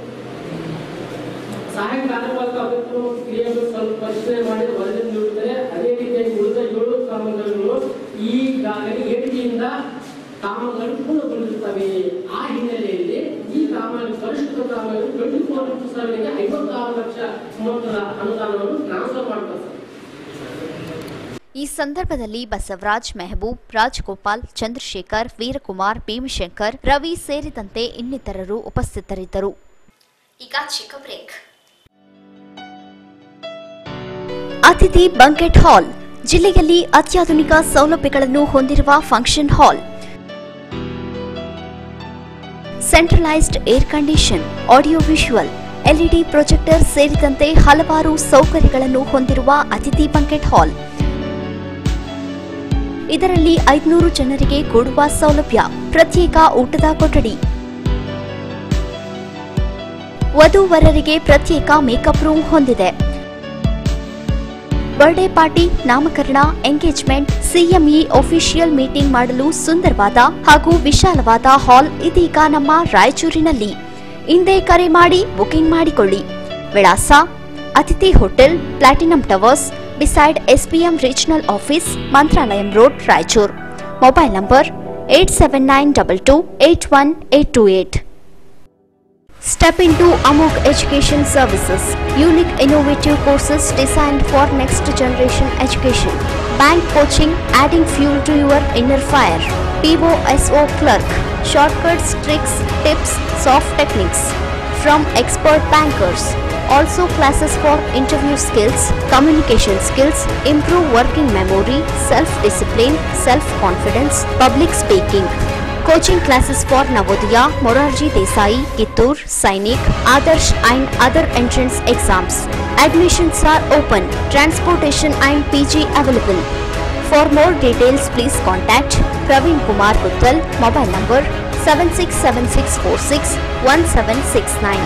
Speaker 7: ಸಹಾಯಕ ಕಾರ್ಯಪಾಲಕ ಅಭಿವೃದ್ಧಿ ಕ್ರಿಯೆಗಳು ಸ್ವಲ್ಪ ಪರಿಶೀಲನೆ ಮಾಡಿ ವರದಿ ನೀಡುತ್ತಾರೆ. ಅದೇ ರೀತಿಯಾಗಿ ಉಳಿದ ಏಳು ಕಾಮಗಾರಿಗಳು ಈಗಾಗಲೇ ಎಡಿಪಿಯಿಂದ ಕಾಮಗಾರಿ ಪೂರ್ಣಗೊಂಡಿರುತ್ತವೆ. ಆ ಹಿನ್ನೆಲೆಯಲ್ಲಿ ಈ ಕಾಮಗಾರಿ ಪರಿಷ್ಕೃತ ಕಾಮಗಾರಿ ಟ್ವೆಂಟಿ ಫೋರ್ ಸಾವಿರಕ್ಕೆ ಐವತ್ತಾರು ಲಕ್ಷ ಮೊತ್ತದ ಅನುದಾನವನ್ನು ಟ್ರಾನ್ಸ್ಫರ್ ಮಾಡ್ತಾರೆ.
Speaker 6: ಈ ಸಂದರ್ಭದಲ್ಲಿ ಬಸವರಾಜ್, ಮೆಹಬೂಬ್, ರಾಜ್ಗೋಪಾಲ್, ಚಂದ್ರಶೇಖರ್, ವೀರಕುಮಾರ್, ಭೀಮಶಂಕರ್, ರವಿ ಸೇರಿದಂತೆ ಇನ್ನಿತರರು ಉಪಸ್ಥಿತರಿದ್ದರು.
Speaker 2: ಈಗ ಚಿಕ್ಕ ಬ್ರೇಕ್.
Speaker 6: ಅತಿಥಿ ಬಂಕೆಟ್ ಹಾಲ್ ಜಿಲ್ಲೆಯಲ್ಲಿ ಅತ್ಯಾಧುನಿಕ ಸೌಲಭ್ಯಗಳನ್ನು ಹೊಂದಿರುವ function hall, centralised air condition, audio visual, LED projector ಸೇರಿದಂತೆ ಹಲವಾರು ಸೌಕರ್ಯಗಳನ್ನು ಹೊಂದಿರುವ ಅತಿಥಿ ಬಂಕೆಟ್ ಹಾಲ್. ಇದರಲ್ಲಿ ಐದುನೂರು ಜನರಿಗೆ ಕೂಡುವ ಸೌಲಭ್ಯ. ಪ್ರತ್ಯೇಕ ಊಟದ ಕೊಠಡಿ, ವಧೂವರರಿಗೆ ಪ್ರತ್ಯೇಕ ಮೇಕಪ್ ರೂಮ್ ಹೊಂದಿದೆ. ಬರ್ಡೇ ಪಾರ್ಟಿ, ನಾಮಕರಣ, ಎಂಗೇಜ್ಮೆಂಟ್, ಸಿಎಂಇ ಆಫಿಷಿಯಲ್ ಮೀಟಿಂಗ್ ಮಾಡಲು ಸುಂದರವಾದ ಹಾಗೂ ವಿಶಾಲವಾದ ಹಾಲ್ ಇದೀಗ ನಮ್ಮ ರಾಯಚೂರಿನಲ್ಲಿ. ಹಿಂದೆ ಕರೆ ಮಾಡಿ ಬುಕಿಂಗ್ ಮಾಡಿಕೊಳ್ಳಿ. ವಿಳಾಸ: Atithi hotel, platinum towers, beside SBM regional office, Mantralayam road, Raichur. Mobile number eight seven nine two two eight one eight two eight. Step into Amok Education Services. Unique innovative courses designed for next generation education. Bank coaching, adding fuel to your inner fire. P O S O clerk. Shortcuts, tricks, tips, soft techniques from expert bankers. Also classes for interview skills, communication skills, improve working memory, self-discipline, self-confidence, public speaking. Coaching classes for Navodaya, Morarji Desai, Kittur, Sainik, Adarsh and other entrance exams. Admissions are open. Transportation and P G available. For more details, please contact Praveen Kumar Guttal. Mobile number seven six seven six four six one seven six nine.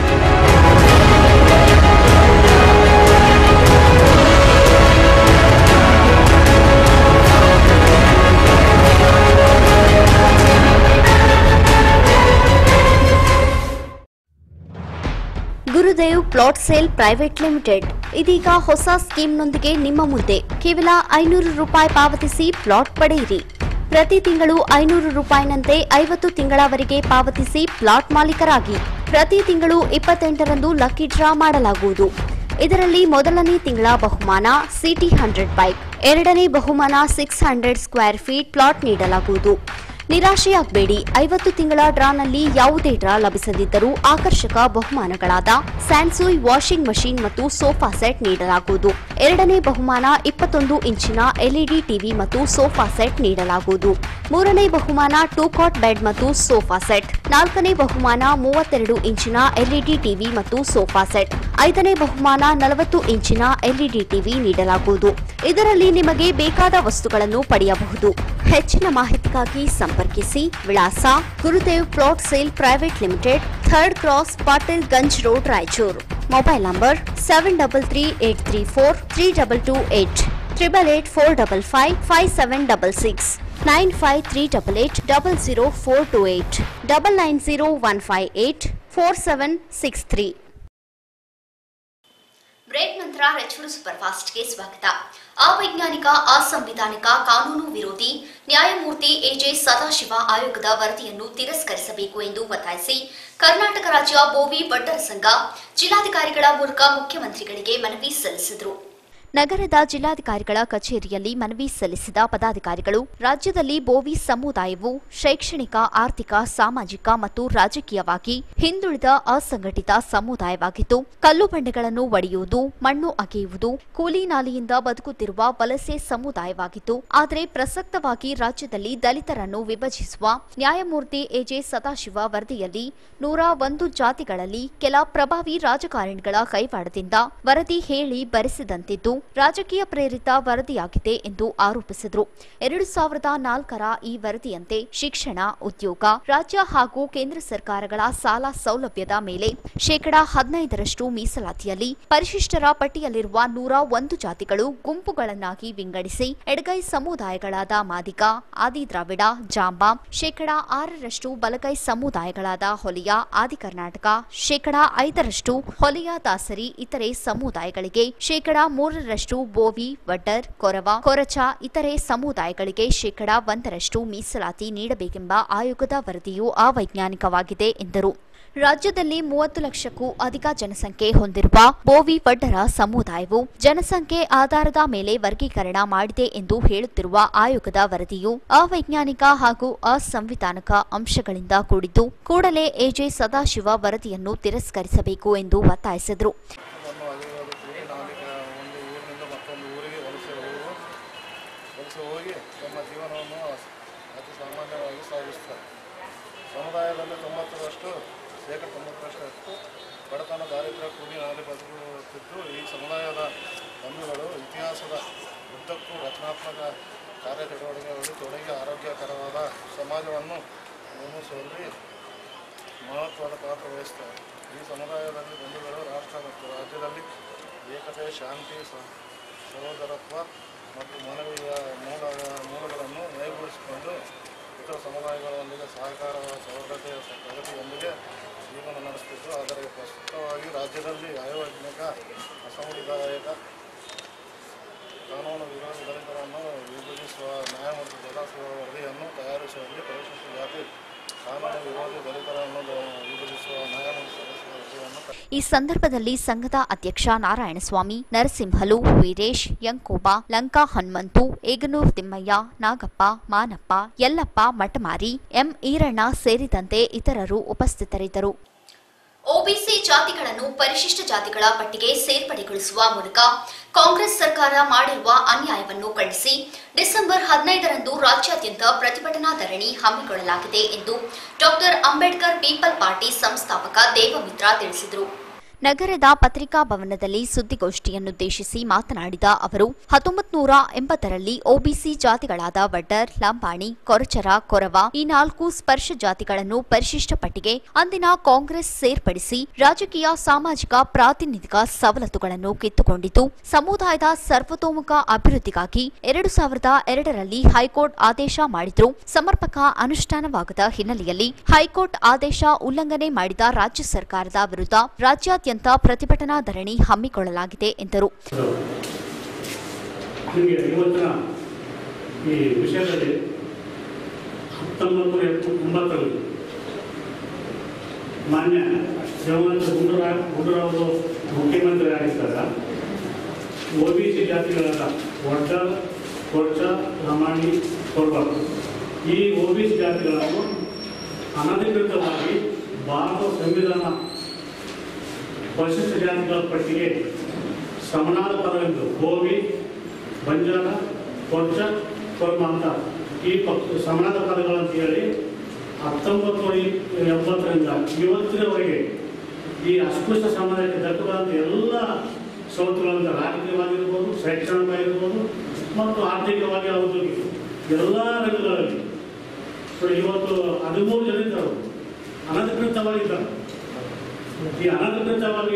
Speaker 6: Gurudev plot sale private limited ಇದೀಗ ಹೊಸ ಸ್ಕೀಮ್ನೊಂದಿಗೆ ನಿಮ್ಮ ಮುಂದೆ. ಕೇವಲ ಐನೂರು ರೂಪಾಯಿ ಪಾವತಿಸಿ ಪ್ಲಾಟ್ ಪಡೆಯಿರಿ. ಪ್ರತಿ ತಿಂಗಳು ಐನೂರು ರೂಪಾಯಿನಂತೆ ಐವತ್ತು ತಿಂಗಳವರೆಗೆ ಪಾವತಿಸಿ ಪ್ಲಾಟ್ ಮಾಲೀಕರಾಗಿ. ಪ್ರತಿ ತಿಂಗಳು ಇಪ್ಪತ್ತೆಂಟರಂದು ಲಕ್ಕಿ ಡ್ರಾ ಮಾಡಲಾಗುವುದು. ಇದರಲ್ಲಿ ಮೊದಲನೇ ತಿಂಗಳ ಬಹುಮಾನ ಸಿಟಿ ಹಂಡ್ರೆಡ್ ಬೈಕ್, ಎರಡನೇ ಬಹುಮಾನ six hundred square feet plot ನೀಡಲಾಗುವುದು. ನಿರಾಶೆಯಾಗಬೇಡಿ. ಐವತ್ತು ತಿಂಗಳ ಡ್ರಾನಲ್ಲಿ ಯಾವುದೇ ಡ್ರಾ ಲಭಿಸದಿದ್ದರೂ ಆಕರ್ಷಕ ಬಹುಮಾನಗಳಾದ ಸ್ಯಾನ್ಸುಯ್ ವಾಷಿಂಗ್ ಮಷೀನ್ ಮತ್ತು ಸೋಫಾ ಸೆಟ್ ನೀಡಲಾಗುವುದು. ಎರಡನೇ ಬಹುಮಾನ ಇಪ್ಪತ್ತೊಂದು ಇಂಚಿನ ಎಲ್ಇಡಿ ಟಿವಿ ಮತ್ತು ಸೋಫಾ ಸೆಟ್ ನೀಡಲಾಗುವುದು. ಮೂರನೇ ಬಹುಮಾನ ಟೂ ಕಾಟ್ ಬೆಡ್ ಮತ್ತು ಸೋಫಾ ಸೆಟ್. ನಾಲ್ಕನೇ ಬಹುಮಾನ ಮೂವತ್ತೆರಡು ಇಂಚಿನ ಎಲ್ಇಡಿ ಟಿವಿ ಮತ್ತು ಸೋಫಾ ಸೆಟ್. ಐದನೇ ಬಹುಮಾನ ನಲವತ್ತು ಇಂಚಿನ ಎಲ್ಇಡಿ ಟಿವಿ ನೀಡಲಾಗುವುದು. ಇದರಲ್ಲಿ ನಿಮಗೆ ಬೇಕಾದ ವಸ್ತುಗಳನ್ನು ಪಡೆಯಬಹುದು. ಹೆಚ್ಚಿನ ಮಾಹಿತಿಗಾಗಿ ಸಂಪರ್ಕಿಸಿ. ವಿಳಾಸ: Gurudev plot sale private limited, third cross, Patil Ganj road, Raichur. Mobile number seven double three eight three four three double two eight, triple eight four double five five seven double six, nine five three double eight double zero four two eight, double nine zero one five eight four seven six three.
Speaker 2: Break ನಂತರ ರಾಯಚೂರು ಸೂಪರ್ ಫಾಸ್ಟ್ಗೆ ಸ್ವಾಗತ. ಅವೈಜ್ಞಾನಿಕ, ಅಸಂವಿಧಾನಿಕ, ಕಾನೂನು ವಿರೋಧಿ ನ್ಯಾಯಮೂರ್ತಿ ಎಜೆ ಸದಾಶಿವ ಆಯೋಗದ ವರದಿಯನ್ನು ತಿರಸ್ಕರಿಸಬೇಕು ಎಂದು ಒತ್ತಾಯಿಸಿ ಕರ್ನಾಟಕ ರಾಜ್ಯ ಬೋವಿ ವಡ್ಡರ ಸಂಘ ಜಿಲ್ಲಾಧಿಕಾರಿಗಳ ಮೂಲಕ ಮುಖ್ಯಮಂತ್ರಿಗಳಿಗೆ ಮನವಿ ಸಲ್ಲಿಸಿದರು.
Speaker 6: ನಗರದ ಜಿಲ್ಲಾಧಿಕಾರಿಗಳ ಕಚೇರಿಯಲ್ಲಿ ಮನವಿ ಸಲ್ಲಿಸಿದ ಪದಾಧಿಕಾರಿಗಳು ರಾಜ್ಯದಲ್ಲಿ ಬೋವಿ ಸಮುದಾಯವು ಶೈಕ್ಷಣಿಕ, ಆರ್ಥಿಕ, ಸಾಮಾಜಿಕ ಮತ್ತು ರಾಜಕೀಯವಾಗಿ ಹಿಂದುಳಿದ ಅಸಂಘಟಿತ ಸಮುದಾಯವಾಗಿದ್ದು, ಕಲ್ಲು ಬಂಡೆಗಳನ್ನು ಒಡೆಯುವುದು, ಮಣ್ಣು ಅಗೆಯುವುದು, ಕೂಲಿ ನಾಲಿಯಿಂದ ಬದುಕುತ್ತಿರುವ ವಲಸೆ ಸಮುದಾಯವಾಗಿದ್ದು, ಆದರೆ ಪ್ರಸಕ್ತವಾಗಿ ರಾಜ್ಯದಲ್ಲಿ ದಲಿತರನ್ನು ವಿಭಜಿಸುವ ನ್ಯಾಯಮೂರ್ತಿ ಎಜೆ ಸದಾಶಿವ ವರದಿಯಲ್ಲಿ ನೂರ ಒಂದು ಜಾತಿಗಳಲ್ಲಿ ಕೆಲ ಪ್ರಭಾವಿ ರಾಜಕಾರಣಿಗಳ ಕೈವಾಡದಿಂದ ವರದಿ ಹೇಳಿ ಬರೆಸಿದಂತಿದ್ದು, ರಾಜಕೀಯ ಪ್ರೇರಿತ ವರದಿಯಾಗಿದೆ ಎಂದು ಆರೋಪಿಸಿದರು. ಎರಡು ಸಾವಿರದ ನಾಲ್ಕರ ಈ ವರದಿಯಂತೆ ಶಿಕ್ಷಣ, ಉದ್ಯೋಗ, ರಾಜ್ಯ ಹಾಗೂ ಕೇಂದ್ರ ಸರ್ಕಾರಗಳ ಸಾಲ ಸೌಲಭ್ಯದ ಮೇಲೆ ಶೇಕಡಾ ಹದಿನೈದರಷ್ಟು ಮೀಸಲಾತಿಯಲ್ಲಿ ಪರಿಶಿಷ್ಟರ ಪಟ್ಟಿಯಲ್ಲಿರುವ ನೂರ ಒಂದು ಜಾತಿಗಳು ಗುಂಪುಗಳನ್ನಾಗಿ ವಿಂಗಡಿಸಿ ಎಡಗೈ ಸಮುದಾಯಗಳಾದ ಮಾದಿಗ, ಆದಿದ್ರಾವಿಡ, ಜಾಂಬ, ಶೇಕಡಾ ಆರರಷ್ಟು ಬಲಗೈ ಸಮುದಾಯಗಳಾದ ಹೊಲಿಯ, ಆದಿ ಕರ್ನಾಟಕ, ಶೇಕಡಾ ಐದರಷ್ಟು ಹೊಲಿಯ ದಾಸರಿ, ಇತರೆ ಸಮುದಾಯಗಳಿಗೆ ಶೇಕಡಾ ಮೂರರ ಬೋವಿ, ವಡ್ಡರ್, ಕೊರವ, ಕೊರಚ ಇತರೆ ಸಮುದಾಯಗಳಿಗೆ ಶೇಕಡಾ ಒಂದರಷ್ಟು ಮೀಸಲಾತಿ ನೀಡಬೇಕೆಂಬ ಆಯೋಗದ ವರದಿಯು ಅವೈಜ್ಞಾನಿಕವಾಗಿದೆ ಎಂದರು. ರಾಜ್ಯದಲ್ಲಿ ಮೂವತ್ತು ಲಕ್ಷಕ್ಕೂ ಅಧಿಕ ಜನಸಂಖ್ಯೆ ಹೊಂದಿರುವ ಬೋವಿ ವಡ್ಡರ ಸಮುದಾಯವು ಜನಸಂಖ್ಯೆ ಆಧಾರದ ಮೇಲೆ ವರ್ಗೀಕರಣ ಮಾಡಿದೆ ಎಂದು ಹೇಳುತ್ತಿರುವ ಆಯೋಗದ ವರದಿಯು ಅವೈಜ್ಞಾನಿಕ ಹಾಗೂ ಅಸಂವಿಧಾನಿಕ ಅಂಶಗಳಿಂದ ಕೂಡಿದ್ದು, ಕೂಡಲೇ ಎಜೆ ಸದಾಶಿವ ವರದಿಯನ್ನು ತಿರಸ್ಕರಿಸಬೇಕು ಎಂದು ಒತ್ತಾಯಿಸಿದರು.
Speaker 8: ಸಮುದಾಯದಲ್ಲಿ ತೊಂಬತ್ತರಷ್ಟು ಶೇಕಡ ತೊಂಬತ್ತರಷ್ಟು ಬಡತನ, ದಾರಿದ್ರ್ಯ, ಕೂಲಿ ನಾಲಿ ಬದುಕುತ್ತಿದ್ದು, ಈ ಸಮುದಾಯದ ಬಂಧುಗಳು ಇತಿಹಾಸದ ಉದ್ದಕ್ಕೂ ರಚನಾತ್ಮಕ ಕಾರ್ಯಚಟುವಟಿಕೆಗಳಲ್ಲಿ ತೊಡಗಿ ಆರೋಗ್ಯಕರವಾದ ಸಮಾಜವನ್ನು ನಿರ್ಮಿಸುವಲ್ಲಿ ಮಹತ್ವದ ಪಾತ್ರ ವಹಿಸ್ತಾರೆ. ಈ ಸಮುದಾಯದಲ್ಲಿ ಬಂಧುಗಳು ರಾಷ್ಟ್ರ ಮತ್ತು ರಾಜ್ಯದಲ್ಲಿ ಏಕತೆ, ಶಾಂತಿ, ಸಹೋದರತ್ವ ಮತ್ತು ಮಾನವೀಯ ಮೂಲ ಮೂಲಗಳನ್ನು ಮೈಗೂಡಿಸಿಕೊಂಡು ಇತರ ಸಮುದಾಯಗಳೊಂದಿಗೆ ಸಹಕಾರ, ಸೌಹಾರ್ದತೆ, ಪ್ರಗತಿಯೊಂದಿಗೆ ಜೀವನ ನಡೆಸುತ್ತಿದ್ದು, ಆದರೆ ಪ್ರಸ್ತುತವಾಗಿ ರಾಜ್ಯದಲ್ಲಿ ಅವೈಜ್ಞಾನಿಕ, ಅಸಾಂವಿಧಾನಿಕ, ಕಾನೂನು ವಿರೋಧಿ ದಲಿತರನ್ನು ವಿಭಜಿಸುವ ನ್ಯಾಯಮೂರ್ತಿ ಜಲಾಸುವ ವರದಿಯನ್ನು ತಯಾರಿಸುವಲ್ಲಿ ಪರಿಶಿಷ್ಟ ಜಾತಿ ಕಾನೂನು ವಿರೋಧಿ ದಲಿತರನ್ನು ವಿಭಜಿಸುವ ನ್ಯಾಯಮೂರ್ತಿ ಸಲ್ಲಿಸುವ ವರದಿಯನ್ನು
Speaker 6: ಈ ಸಂದರ್ಭದಲ್ಲಿ ಸಂಘದ ಅಧ್ಯಕ್ಷ ನಾರಾಯಣಸ್ವಾಮಿ, ನರಸಿಂಹಲು, ವೀರೇಶ್, ಯಂಕೋಬ, ಲಂಕಾ ಹನುಮಂತು, ಏಗನೂರ್ ತಿಮ್ಮಯ್ಯ, ನಾಗಪ್ಪ, ಮಾನಪ್ಪ, ಯಲ್ಲಪ್ಪ ಮಠಮಾರಿ, ಎಂ ಈರಣ್ಣ ಸೇರಿದಂತೆ ಇತರರು ಉಪಸ್ಥಿತರಿದ್ದರು.
Speaker 2: ಒಬಿಸಿ ಜಾತಿಗಳನ್ನು ಪರಿಶಿಷ್ಟ ಜಾತಿಗಳ ಪಟ್ಟಿಗೆ ಸೇರ್ಪಡೆಗೊಳಿಸುವ ಮೂಲಕ ಕಾಂಗ್ರೆಸ್ ಸರ್ಕಾರ ಮಾಡಿರುವ ಅನ್ಯಾಯವನ್ನು ಖಂಡಿಸಿ ಡಿಸೆಂಬರ್ ಹದಿನೈದರಂದು ರಾಜ್ಯಾದ್ಯಂತ ಪ್ರತಿಭಟನಾ ಧರಣಿ ಹಮ್ಮಿಕೊಳ್ಳಲಾಗಿದೆ ಎಂದು ಡಾಕ್ಟರ್ ಅಂಬೇಡ್ಕರ್ ಪೀಪಲ್ ಪಾರ್ಟಿ ಸಂಸ್ಥಾಪಕ ದೇವಮಿತ್ರ ತಿಳಿಸಿದರು.
Speaker 6: ನಗರದ ಪತ್ರಿಕಾ ಭವನದಲ್ಲಿ ಸುದ್ದಿಗೋಷ್ಠಿಯನ್ನುದ್ದೇಶಿಸಿ ಮಾತನಾಡಿದ ಅವರು, ಹತ್ತೊಂಬತ್ತು ನೂರ ಎಂಬತ್ತರಲ್ಲಿ ಒಬಿಸಿ ಜಾತಿಗಳಾದ ವಡ್ಡರ್, ಲಂಬಾಣಿ, ಕೊರಚರ, ಕೊರವ ಈ ನಾಲ್ಕು ಸ್ಪರ್ಶ ಜಾತಿಗಳನ್ನು ಪರಿಶಿಷ್ಟ ಪಟ್ಟಿಗೆ ಅಂದಿನ ಕಾಂಗ್ರೆಸ್ ಸೇರ್ಪಡಿಸಿ ರಾಜಕೀಯ, ಸಾಮಾಜಿಕ, ಪ್ರಾತಿನಿಧಿಕ ಸವಲತ್ತುಗಳನ್ನು ಕಿತ್ತುಕೊಂಡಿತು. ಸಮುದಾಯದ ಸರ್ವತೋಮುಖ ಅಭಿವೃದ್ಧಿಗಾಗಿ ಎರಡು ಸಾವಿರದ ಎರಡರಲ್ಲಿ ಹೈಕೋರ್ಟ್ ಆದೇಶ ಮಾಡಿದ್ರು. ಸಮರ್ಪಕ ಅನುಷ್ಠಾನವಾಗದ ಹಿನ್ನೆಲೆಯಲ್ಲಿ ಹೈಕೋರ್ಟ್ ಆದೇಶ ಉಲ್ಲಂಘನೆ ಮಾಡಿದ ರಾಜ್ಯ ಸರ್ಕಾರದ ವಿರುದ್ಧ ರಾಜ್ಯಾದ್ಯಂತ ಪ್ರತಿಭಟನಾ ಧರಣಿ ಹಮ್ಮಿಕೊಳ್ಳಲಾಗಿದೆ ಎಂದರು.
Speaker 9: ಈ ವಿಷಯದಲ್ಲಿ ಹತ್ತೊಂಬತ್ತು ಎಂಬತ್ತರಲ್ಲಿ ಮಾನ್ಯ ಜವಾಹರಲಾಲ್ ಗುಂಡೂರಾವ್ ಗುಂಡೂರಾವ್ ಮುಖ್ಯಮಂತ್ರಿ ಆಗಿದ್ದಾಗ ಒಬಿಸಿ ಜಾತಿಗಳಾದ ವಡ್ಡರ್, ಕೊರ್ಚ, ಲಂಬಾಣಿ, ಕೊರವ ಈ ಒಬಿಸಿ ಜಾತಿಗಳನ್ನು ಅನಧಿಕೃತವಾಗಿ ಭಾರತ ಸಂವಿಧಾನ ಪರಿಶಿಷ್ಟ ಜಾತಿಗಳ ಪಟ್ಟಿಗೆ ಸಮನಾದ ಪದವೆಂದು ಗೋವಿ, ಬಂಜಾರ, ಕೊರ್ಚ, ಕೊರ್ಮ ಅಂತ ಈ ಪಕ್ಷ ಸಮನಾದ ಪದಗಳಂತ ಹೇಳಿ ಹತ್ತೊಂಬತ್ತು ನೂರ ಎಂಬತ್ತರಿಂದ ಇವತ್ತಿನವರೆಗೆ ಈ ಅಸ್ಪೃಶ್ಯ ಸಮಾಜಕ್ಕೆ ದಕ್ಕದಂತ ಎಲ್ಲ ಸವಲತ್ತುಗಳಿಂದ ರಾಜಕೀಯವಾಗಿರ್ಬೋದು, ಶೈಕ್ಷಣಿಕವಾಗಿರ್ಬೋದು ಮತ್ತು ಆರ್ಥಿಕವಾಗಿ ಔದ್ಯೋಗಿಕ ಎಲ್ಲ ರಂಗಗಳಲ್ಲಿ ಇವತ್ತು ಹದಿಮೂರು ಜನ ಇದ್ದರು ಅನಧಿಕೃತವಾಗಿದ್ದರು. ಈ ಅನಧಿಕೃತವಾಗಿ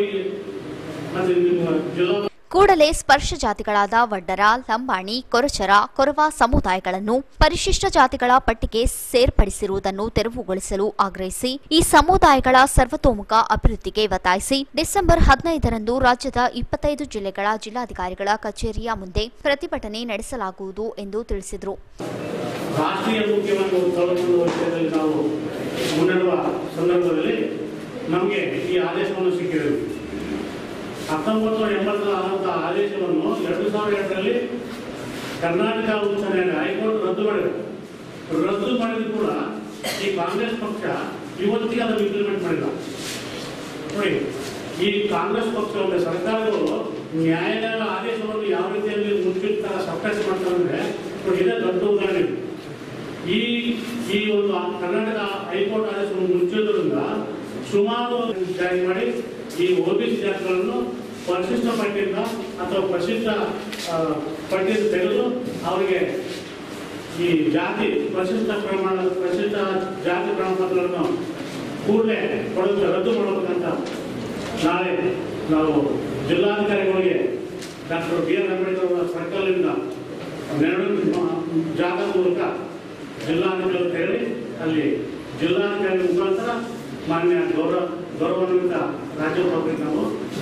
Speaker 9: ಜಿಲ್ಲಾ
Speaker 6: ಕೂಡಲೇ ಸ್ಪರ್ಶ ಜಾತಿಗಳಾದ ವಡ್ಡರ, ಲಂಬಾಣಿ, ಕೊರಚರ, ಕೊರವ ಸಮುದಾಯಗಳನ್ನು ಪರಿಶಿಷ್ಟ ಜಾತಿಗಳ ಪಟ್ಟಿಗೆ ಸೇರ್ಪಡಿಸಿರುವುದನ್ನು ತೆರವುಗೊಳಿಸಲು ಆಗ್ರಹಿಸಿ ಈ ಸಮುದಾಯಗಳ ಸರ್ವತೋಮುಖ ಅಭಿವೃದ್ಧಿಗೆ ಒತ್ತಾಯಿಸಿ ಡಿಸೆಂಬರ್ ಹದಿನೈದರಂದು ರಾಜ್ಯದ ಇಪ್ಪತ್ತೈದು ಜಿಲ್ಲೆಗಳ ಜಿಲ್ಲಾಧಿಕಾರಿಗಳ ಕಚೇರಿಯ ಮುಂದೆ ಪ್ರತಿಭಟನೆ ನಡೆಸಲಾಗುವುದು ಎಂದು ತಿಳಿಸಿದರು.
Speaker 9: ರಾಷ್ಟ್ರೀಯ ಮುಖ್ಯವಾಗಿ ವಿಷಯದಲ್ಲಿ ನಾವು ಮುನ್ನಡೆಯುವ ಸಂದರ್ಭದಲ್ಲಿ ನಮಗೆ ಈ ಆದೇಶವನ್ನು ಸಿಕ್ಕಿದೆ. ಹತ್ತೊಂಬತ್ತು ನೂರ ಎಂಬತ್ತರ ಆದಂತಹ ಆದೇಶವನ್ನು ಎರಡು ಸಾವಿರದ ಎರಡರಲ್ಲಿ ಕರ್ನಾಟಕ ಉಚ್ಚ ನ್ಯಾಯಾಲಯ ಹೈಕೋರ್ಟ್ ರದ್ದು ಮಾಡಿದೆ. ರದ್ದು ಮಾಡಿದ್ರು ಕೂಡ ಈ ಕಾಂಗ್ರೆಸ್ ಪಕ್ಷ ಇವತ್ತಿಗೆ ಅದನ್ನು ಇಂಪ್ಲಿಮೆಂಟ್ ಮಾಡಿಲ್ಲ. ನೋಡಿ, ಈ ಕಾಂಗ್ರೆಸ್ ಪಕ್ಷ ಸರ್ಕಾರಗಳು ನ್ಯಾಯಾಲಯದ ಆದೇಶವನ್ನು ಯಾವ ರೀತಿಯಲ್ಲಿ ಮುಚ್ಚಿಡ್ತಾರೆ, ಸಪ್ರೆಸ್ ಮಾಡ್ತಾರೆ ಅಂದ್ರೆ ಇದೇ ದೊಡ್ಡ ಉದಾಹರಣೆ. ಈ ಈ ಒಂದು ಕರ್ನಾಟಕ ಹೈಕೋರ್ಟ್ ಆದೇಶವನ್ನು ಮುಚ್ಚಿದ್ರಿಂದ ಸುಮಾರು ಜಾರಿ ಮಾಡಿ ಈ ಒಬಿಸಿ ಜಾತಿಗಳನ್ನು ಪರಿಶಿಷ್ಟ ಪಟ್ಟಿಯಿಂದ ಅಥವಾ ಪರಿಶಿಷ್ಟ ಪಟ್ಟಿಯಿಂದ ತೆಗೆದು ಅವರಿಗೆ ಈ ಜಾತಿ ಪರಿಶಿಷ್ಟ ಪ್ರಮಾಣ ಪರಿಶಿಷ್ಟ ಜಾತಿ ಪ್ರಮಾಣಪತ್ರಗಳನ್ನು ಕೂಡಲೇ ಕೊಡೋದು ರದ್ದು ಮಾಡಬೇಕಂತ ನಾಳೆ ನಾವು ಜಿಲ್ಲಾಧಿಕಾರಿಗಳಿಗೆ ಡಾಕ್ಟರ್ ಬಿ ಆರ್ ಅಂಬೇಡ್ಕರ್ ಅವರ ಸರ್ಕಲ್ನಿಂದ ನೆರಳು ಜಾಗ ಮೂಲಕ ಜಿಲ್ಲಾಧಿಕಾರಿ ಹೇಳಿ ಅಲ್ಲಿ ಜಿಲ್ಲಾಧಿಕಾರಿ ಮುಖಾಂತರ ಮಾನ್ಯ ಗೌರವ ಗೌರವಾನ್ವಿತ ರಾಜ್ಯಪಾಲರಿಗೆ ನಾವು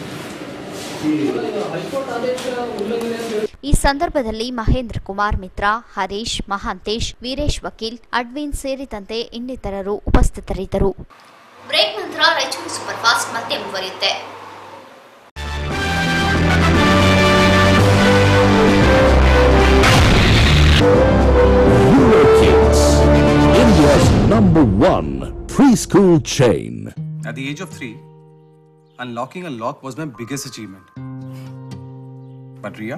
Speaker 6: ಈ ಸಂದರ್ಭದಲ್ಲಿ ಮಹೇಂದ್ರ ಕುಮಾರ್ ಮಿತ್ರ, ಹರೀಶ್, ಮಹಾಂತೇಶ್, ವೀರೇಶ್ ವಕೀಲ್, ಅಡ್ವಿನ್ ಸೇರಿದಂತೆ ಇನ್ನಿತರರು ಉಪಸ್ಥಿತರಿದ್ದರು.
Speaker 2: ಬ್ರೇಕ್ ನಂತರ ರಾಯಚೂರು ಸೂಪರ್ ಫಾಸ್ಟ್ ಮತ್ತೆ ಮುಂದುವರಿಯುತ್ತೆ.
Speaker 3: India's number one preschool chain.
Speaker 10: At the age of three, unlocking a lock was my biggest achievement. But Ria,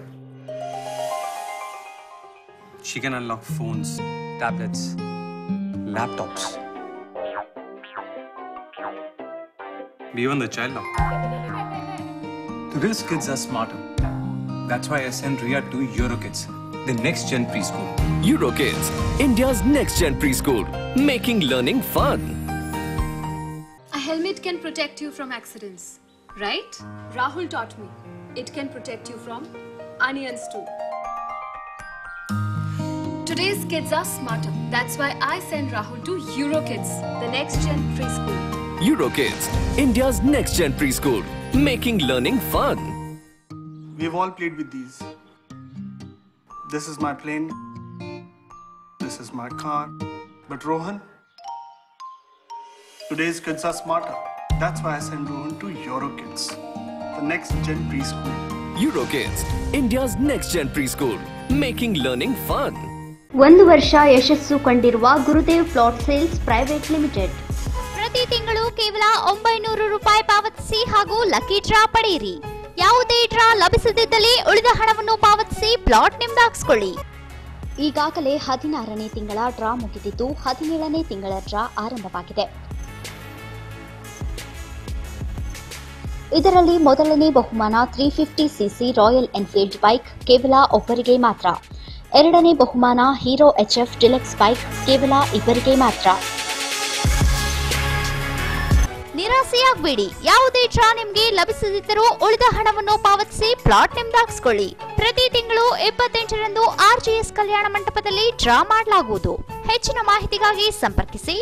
Speaker 10: she can unlock phones, tablets, laptops, even the child lock. Today's kids are smarter. That's why I sent Ria to EuroKids, the next gen preschool.
Speaker 3: Eurokids, India's next gen preschool, making learning fun.
Speaker 11: A helmet can protect you from accidents, right? Rahul taught me. It can protect you from onions too. Today's kids are smarter. That's why I send Rahul to Eurokids, the next gen preschool.
Speaker 3: Eurokids, India's next gen preschool, making learning fun.
Speaker 12: We've all played with these. This is my plane. This is my car. But Rohan, today's kids are smarter. That's why I send Rohan to Eurokids, the next gen preschool.
Speaker 3: Eurokids, India's next gen preschool, making learning fun.
Speaker 13: ಒಂದು ವರ್ಷ ಯಶಸ್ಸು ಕಂಡಿರುವ Gurudev plot sales private limited.
Speaker 6: ಪ್ರತಿ ತಿಂಗಳು ಕೇವಲ ಒಂಬೈನೂರು ರೂಪಾಯಿ ಪಾವತಿಸಿ ಹಾಗೂ ಲಕ್ಕಿ ಡ್ರಾ ಪಡೆಯಿರಿ. ಯಾವುದೇ ಡ್ರಾ ಲಭಿಸದಿದ್ದಲ್ಲಿ ಉಳಿದ ಹಣವನ್ನು ಪಾವತಿಸಿ ಪ್ಲಾಟ್ ನಿಮ್ಮದಾಗಿಸಿಕೊಳ್ಳಿ. ಈಗಾಗಲೇ ಹದಿನಾರನೇ ತಿಂಗಳ ಡ್ರಾ ಮುಗಿದಿದ್ದು ಹದಿನೇಳನೇ ತಿಂಗಳ ಡ್ರಾ ಆರಂಭವಾಗಿದೆ. ಇದರಲ್ಲಿ ಮೊದಲನೇ ಬಹುಮಾನ three fifty CC Royal Enfield bike ಕೇವಲ ಒಬ್ಬರಿಗೆ ಮಾತ್ರ. ಎರಡನೇ ಬಹುಮಾನ ಹೀರೋ ಎಚ್ಎಫ್ ಡಿಲೆಕ್ಸ್ ಬೈಕ್ ಕೇವಲ ಇಬ್ಬರಿಗೆ ಮಾತ್ರ. ನಿರಾಸೆಯಾಗಬೇಡಿ, ಯಾವುದೇ ಡ್ರಾ ನಿಮಗೆ ಲಭಿಸದಿದ್ದರೂ ಉಳಿದ ಹಣವನ್ನು ಪಾವತಿಸಿ ಪ್ಲಾಟ್ ನಿಮ್ಮದಾಗಿಸಿಕೊಳ್ಳಿ. ಪ್ರತಿ ತಿಂಗಳು ಇಪ್ಪತ್ತೆಂಟರಂದು ಆರ್ಜಿಎಸ್ ಕಲ್ಯಾಣ ಮಂಟಪದಲ್ಲಿ ಡ್ರಾ ಮಾಡಲಾಗುವುದು. ಹೆಚ್ಚಿನ ಮಾಹಿತಿಗಾಗಿ ಸಂಪರ್ಕಿಸಿ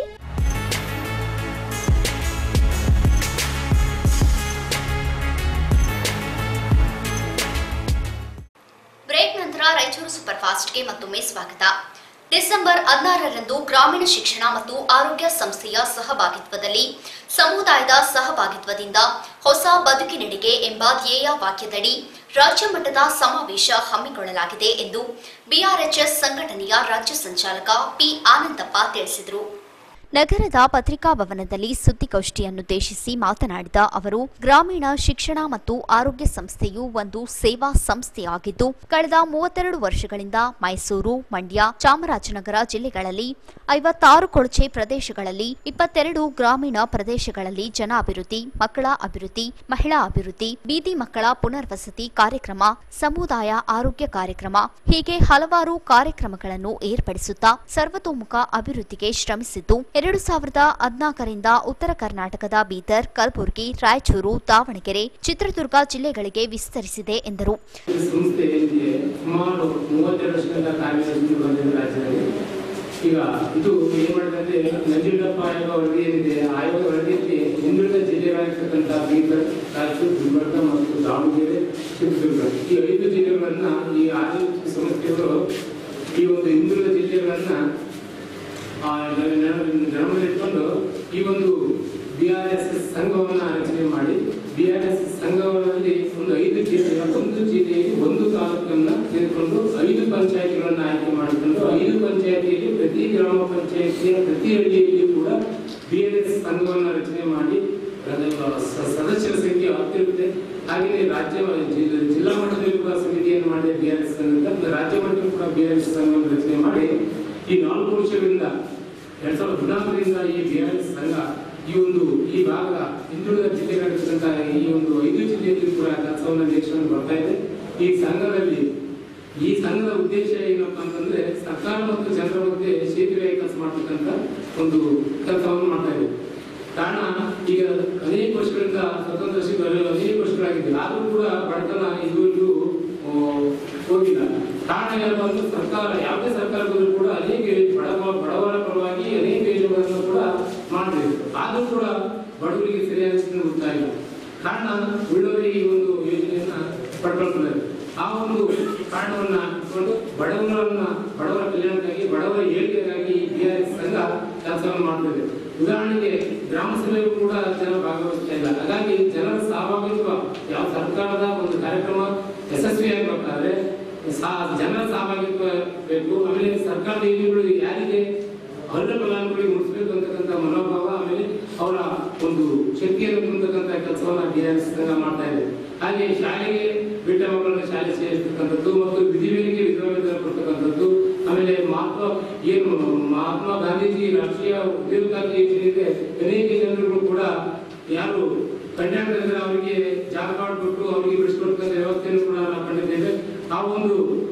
Speaker 2: ಬ್ರೇಕ್ ನಂತರ ರಾಯಚೂರು ಸೂಪರ್ ಫಾಸ್ಟ್ಗೆ ಮತ್ತೊಮ್ಮೆ ಸ್ವಾಗತ. ಡಿಸೆಂಬರ್ ಹದಿನಾರರಂದು ಗ್ರಾಮೀಣ ಶಿಕ್ಷಣ ಮತ್ತು ಆರೋಗ್ಯ ಸಂಸ್ಥೆಯ ಸಹಭಾಗಿತ್ವದಲ್ಲಿ ಸಮುದಾಯದ ಸಹಭಾಗಿತ್ವದಿಂದ ಹೊಸ ಬದುಕಿನೆಡೆಗೆ ಎಂಬ ಧ್ಯೇಯ ವಾಕ್ಯದಡಿ ರಾಜ್ಯ ಮಟ್ಟದ ಸಮಾವೇಶ ಹಮ್ಮಿಕೊಳ್ಳಲಾಗಿದೆ ಎಂದು ಬಿಆರ್ಎಚ್ಎಸ್ ಸಂಘಟನೆಯ ರಾಜ್ಯ ಸಂಚಾಲಕ ಪಿ ಆನಂದಪ್ಪ ತಿಳಿಸಿದರು.
Speaker 6: ನಗರದ ಪತ್ರಿಕಾ ಭವನದಲ್ಲಿ ಸುದ್ದಿಗೋಷ್ಠಿಯನ್ನುದ್ದೇಶಿಸಿ ಮಾತನಾಡಿದ ಅವರು, ಗ್ರಾಮೀಣ ಶಿಕ್ಷಣ ಮತ್ತು ಆರೋಗ್ಯ ಸಂಸ್ಥೆಯು ಒಂದು ಸೇವಾ ಸಂಸ್ಥೆಯಾಗಿದ್ದು ಕಳೆದ ಮೂವತ್ತೆರಡು ವರ್ಷಗಳಿಂದ ಮೈಸೂರು, ಮಂಡ್ಯ, ಚಾಮರಾಜನಗರ ಜಿಲ್ಲೆಗಳಲ್ಲಿ ಐವತ್ತಾರು ಕೊಳಚೆ ಪ್ರದೇಶಗಳಲ್ಲಿ ಇಪ್ಪತ್ತೆರಡು ಗ್ರಾಮೀಣ ಪ್ರದೇಶಗಳಲ್ಲಿ ಜನ ಅಭಿವೃದ್ಧಿ, ಮಕ್ಕಳ ಅಭಿವೃದ್ಧಿ, ಮಹಿಳಾ ಅಭಿವೃದ್ಧಿ, ಬೀದಿ ಮಕ್ಕಳ ಪುನರ್ವಸತಿ ಕಾರ್ಯಕ್ರಮ, ಸಮುದಾಯ ಆರೋಗ್ಯ ಕಾರ್ಯಕ್ರಮ ಹೀಗೆ ಹಲವಾರು ಕಾರ್ಯಕ್ರಮಗಳನ್ನು ಏರ್ಪಡಿಸುತ್ತಾ ಸರ್ವತೋಮುಖ ಅಭಿವೃದ್ಧಿಗೆ ಶ್ರಮಿಸಿದ್ದು ಎರಡು ಸಾವಿರದ ಹದಿನಾಲ್ಕರಿಂದ ಉತ್ತರ ಕರ್ನಾಟಕದ ಬೀದರ್, ಕಲಬುರಗಿ, ರಾಯಚೂರು, ದಾವಣಗೆರೆ, ಚಿತ್ರದುರ್ಗ ಜಿಲ್ಲೆಗಳಿಗೆ ವಿಸ್ತರಿಸಿದೆ ಎಂದರು.
Speaker 7: ಈಗ ಇದು ಏನ್ ಮಾಡಿದ್ರೆ ನಂಜುಂಡಪ್ಪ ಆಯೋಗ ವರದಿ ಏನಿದೆ, ಆಯೋಗ ವರದಿಯಲ್ಲಿ ಹಿಂದುಳಿದ ಜಿಲ್ಲೆಗಳಾಗಿರ್ತಕ್ಕಂಥ ಬೀದರ್, ರಾಯಚೂರು, ಗುಲ್ಬರ್ಗ ಮತ್ತು ದಾವಣಗೆರೆ, ಚಿತ್ರದುರ್ಗ ಈ ಐದು ಜಿಲ್ಲೆಗಳನ್ನ ಈ ಆರೋಗ್ಯ ಸಂಸ್ಥೆಗಳು ಈ ಒಂದು ಹಿಂದುಳಿದ ಜಿಲ್ಲೆಗಳನ್ನ ಗಮನದಲ್ಲಿಟ್ಕೊಂಡು ಈ ಒಂದು ಬಿಆರ್ಎಸ್ಎಸ್ ಸಂಘವನ್ನ ರಚನೆ ಮಾಡಿ ಬಿಆರ್ಎಸ್ಎಸ್ ಸಂಘದಲ್ಲಿ ಒಂದು ಐದು ಜಿಲ್ಲೆಯ ಒಂದು ಜಿಲ್ಲೆಯಲ್ಲಿ ಒಂದು ತಾಲೂಕನ್ನ ತೆಗೆದುಕೊಂಡು ಐದು ಪಂಚಾಯತಿಗಳನ್ನ ಆಯ್ಕೆ ಮಾಡಿಕೊಂಡು ಐದು ಪಂಚಾಯತಿಯಲ್ಲಿ ಪ್ರತಿ ಗ್ರಾಮ ಪಂಚಾಯತಿಯ ಪ್ರತಿ ಹಳ್ಳಿಯಲ್ಲಿ ಕೂಡ ಬಿಆರ್ಎಸ್ ಸಂಘವನ್ನ ರಚನೆ ಮಾಡಿ ಸದಸ್ಯರ ಸಂಖ್ಯೆ ಆಗ್ತಿರುತ್ತೆ. ಹಾಗೆಯೇ ರಾಜ್ಯ ಜಿಲ್ಲಾ ಮಟ್ಟದಲ್ಲಿ ಕೂಡ ಸಮಿತಿಯನ್ನು ಮಾಡಿ ಬಿಆರ್ಎಸ್ ಸಂಘ, ರಾಜ್ಯ ಮಟ್ಟದಲ್ಲಿ ಕೂಡ ಬಿಆರ್ಎಸ್ ಸಂಘವನ್ನು ರಚನೆ ಮಾಡಿ ಈ ನಾಲ್ಕು ವರ್ಷಗಳಿಂದ ಎರಡ್ ಸಾವಿರದ ಹದಿನಾಲ್ಕರಿಂದ ಈ ಬಿಆರ್ಎಸ್ ಸಂಘ ಈ ಒಂದು ಈ ಭಾಗದ ಹಿಂದುಳಿದ ಜಿಲ್ಲೆಗಳಿರ್ತಕ್ಕಂಥ ಈ ಒಂದು ಐದು ಜಿಲ್ಲೆಯಲ್ಲಿ ಕೂಡ ಕೆಲಸವನ್ನು ನಿರ್ವಹಿಸಿಕೊಂಡು ಬರ್ತಾ ಇದೆ. ಈ ಸಂಘದಲ್ಲಿ ಈ ಸಂಘದ ಉದ್ದೇಶ ಏನಪ್ಪಾ ಅಂತಂದ್ರೆ ಸರ್ಕಾರ ಮತ್ತು ಜನರ ಮಧ್ಯೆ ಸೇತುವೆ ಕೆಲಸ ಮಾಡ್ತಕ್ಕಂಥ ಒಂದು ಕೆಲಸವನ್ನು ಮಾಡ್ತಾ ಇದೆ. ಕಾರಣ ಈಗ ಅನೇಕ ವರ್ಷಗಳಿಂದ ಸ್ವತಂತ್ರ ಸಿಗಲು ಅನೇಕ ವರ್ಷಗಳಾಗಿದೆ, ಆದರೂ ಕೂಡ ಬಡತನ ಇದುವರೆಗೂ ಹೋಗಿಲ್ಲ. ಕಾರಣ ಏನಪ್ಪಾ ಅಂದ್ರೆ ಸರ್ಕಾರ ಯಾವುದೇ ಸರ್ಕಾರ ಬಂದರೂ ಕೂಡ ಅನೇಕ ಬಡವ ಬಡವರ ಪರವಾಗಿ ಅನೇಕ ಯೋಜನೆಗಳನ್ನು ಕೂಡ ಮಾಡಿದೆ, ಆದರೂ ಕೂಡ ಬಡವರಿಗೆ ಸರಿಯಾದ ಗೊತ್ತಾ ಇಲ್ಲ. ಕಾರಣ ಉಳ್ಳವರಿಗೆ ಈ ಒಂದು ಯೋಜನೆಯನ್ನ ಪಡ್ಕೊಳ್ತಾರೆ. ಆ ಒಂದು ಕಾರಣವನ್ನ ಇಟ್ಕೊಂಡು ಬಡವರನ್ನ ಬಡವರ ಕಲ್ಯಾಣಕ್ಕಾಗಿ ಬಡವರ ಏಳಿಗೆಗಾಗಿ ಈ ಬಿಆರ್ಎಸ್ ಸಂಘ ಕೆಲಸವನ್ನು ಮಾಡ್ತದೆ. ಉದಾಹರಣೆಗೆ ಗ್ರಾಮ ಸಭೆಯು ಕೂಡ ಜನ ಭಾಗವಹಿಸ್ತಾ ಇಲ್ಲ. ಹಾಗಾಗಿ ಜನರ ಸಹಭಾಗಿತ್ವ ಯಾವ ಸರ್ಕಾರದ ಒಂದು ಕಾರ್ಯಕ್ರಮ ಯಶಸ್ವಿಯಾಗಬೇಕಾದ್ರೆ ಜನರ ಸಹಭಾಗಿತ್ವ ಬೇಕು. ಆಮೇಲೆ ಸರ್ಕಾರದ ಯೋಜನೆಗಳು ಯಾರಿಗೆ ಅರ್ಹ ಫಲಾನುಭವಿಗಳಿಗೆ ಮುಟ್ಟಿಸಬೇಕು ಅಂತಕ್ಕಂಥ ಮನೋಭಾವ, ಆಮೇಲೆ ಅವರ ಒಂದು ಶಕ್ತಿಯನ್ನು ತುಂಬತಕ್ಕಂಥ ಕೆಲಸವನ್ನ ಬಿಆರ್ಎಸ್ ಸಂಘ ಮಾಡ್ತಾ ಇದೆ. ಹಾಗೆ ಶಾಲೆಗೆ ಬಿಟ್ಟ ಮಕ್ಕಳನ್ನ ಶಾಲೆ ಸೇರಿಸ್ತಕ್ಕಂಥದ್ದು ಮತ್ತು ವಿಧಿವೇದಿಕೆ ವಿಧವಾ ವೇತನ ಕೊಡ್ತಕ್ಕಂಥದ್ದು, ಆಮೇಲೆ ಮಹಾತ್ಮ ಏನು ಮಹಾತ್ಮ ಗಾಂಧೀಜಿ ರಾಷ್ಟ್ರೀಯ ಉದ್ಯೋಗಕ್ಕಾಗಿ ಯೋಜನೆ ಅನೇಕ ಜನರು ಕೂಡ ಯಾರು ಕನ್ಯಾಕದಲ್ಲಿ ಅವರಿಗೆ ಜಾಬ್ ಕಾರ್ಡ್ ಕೊಟ್ಟು ಅವರಿಗೆ ಬಿಡಿಸ್ಕೊಡ್ತಕ್ಕಂಥ ವ್ಯವಸ್ಥೆಯನ್ನು ಕೂಡ ನಾವು ಕಂಡಿದ್ದೇವೆ. ಆ ಒಂದು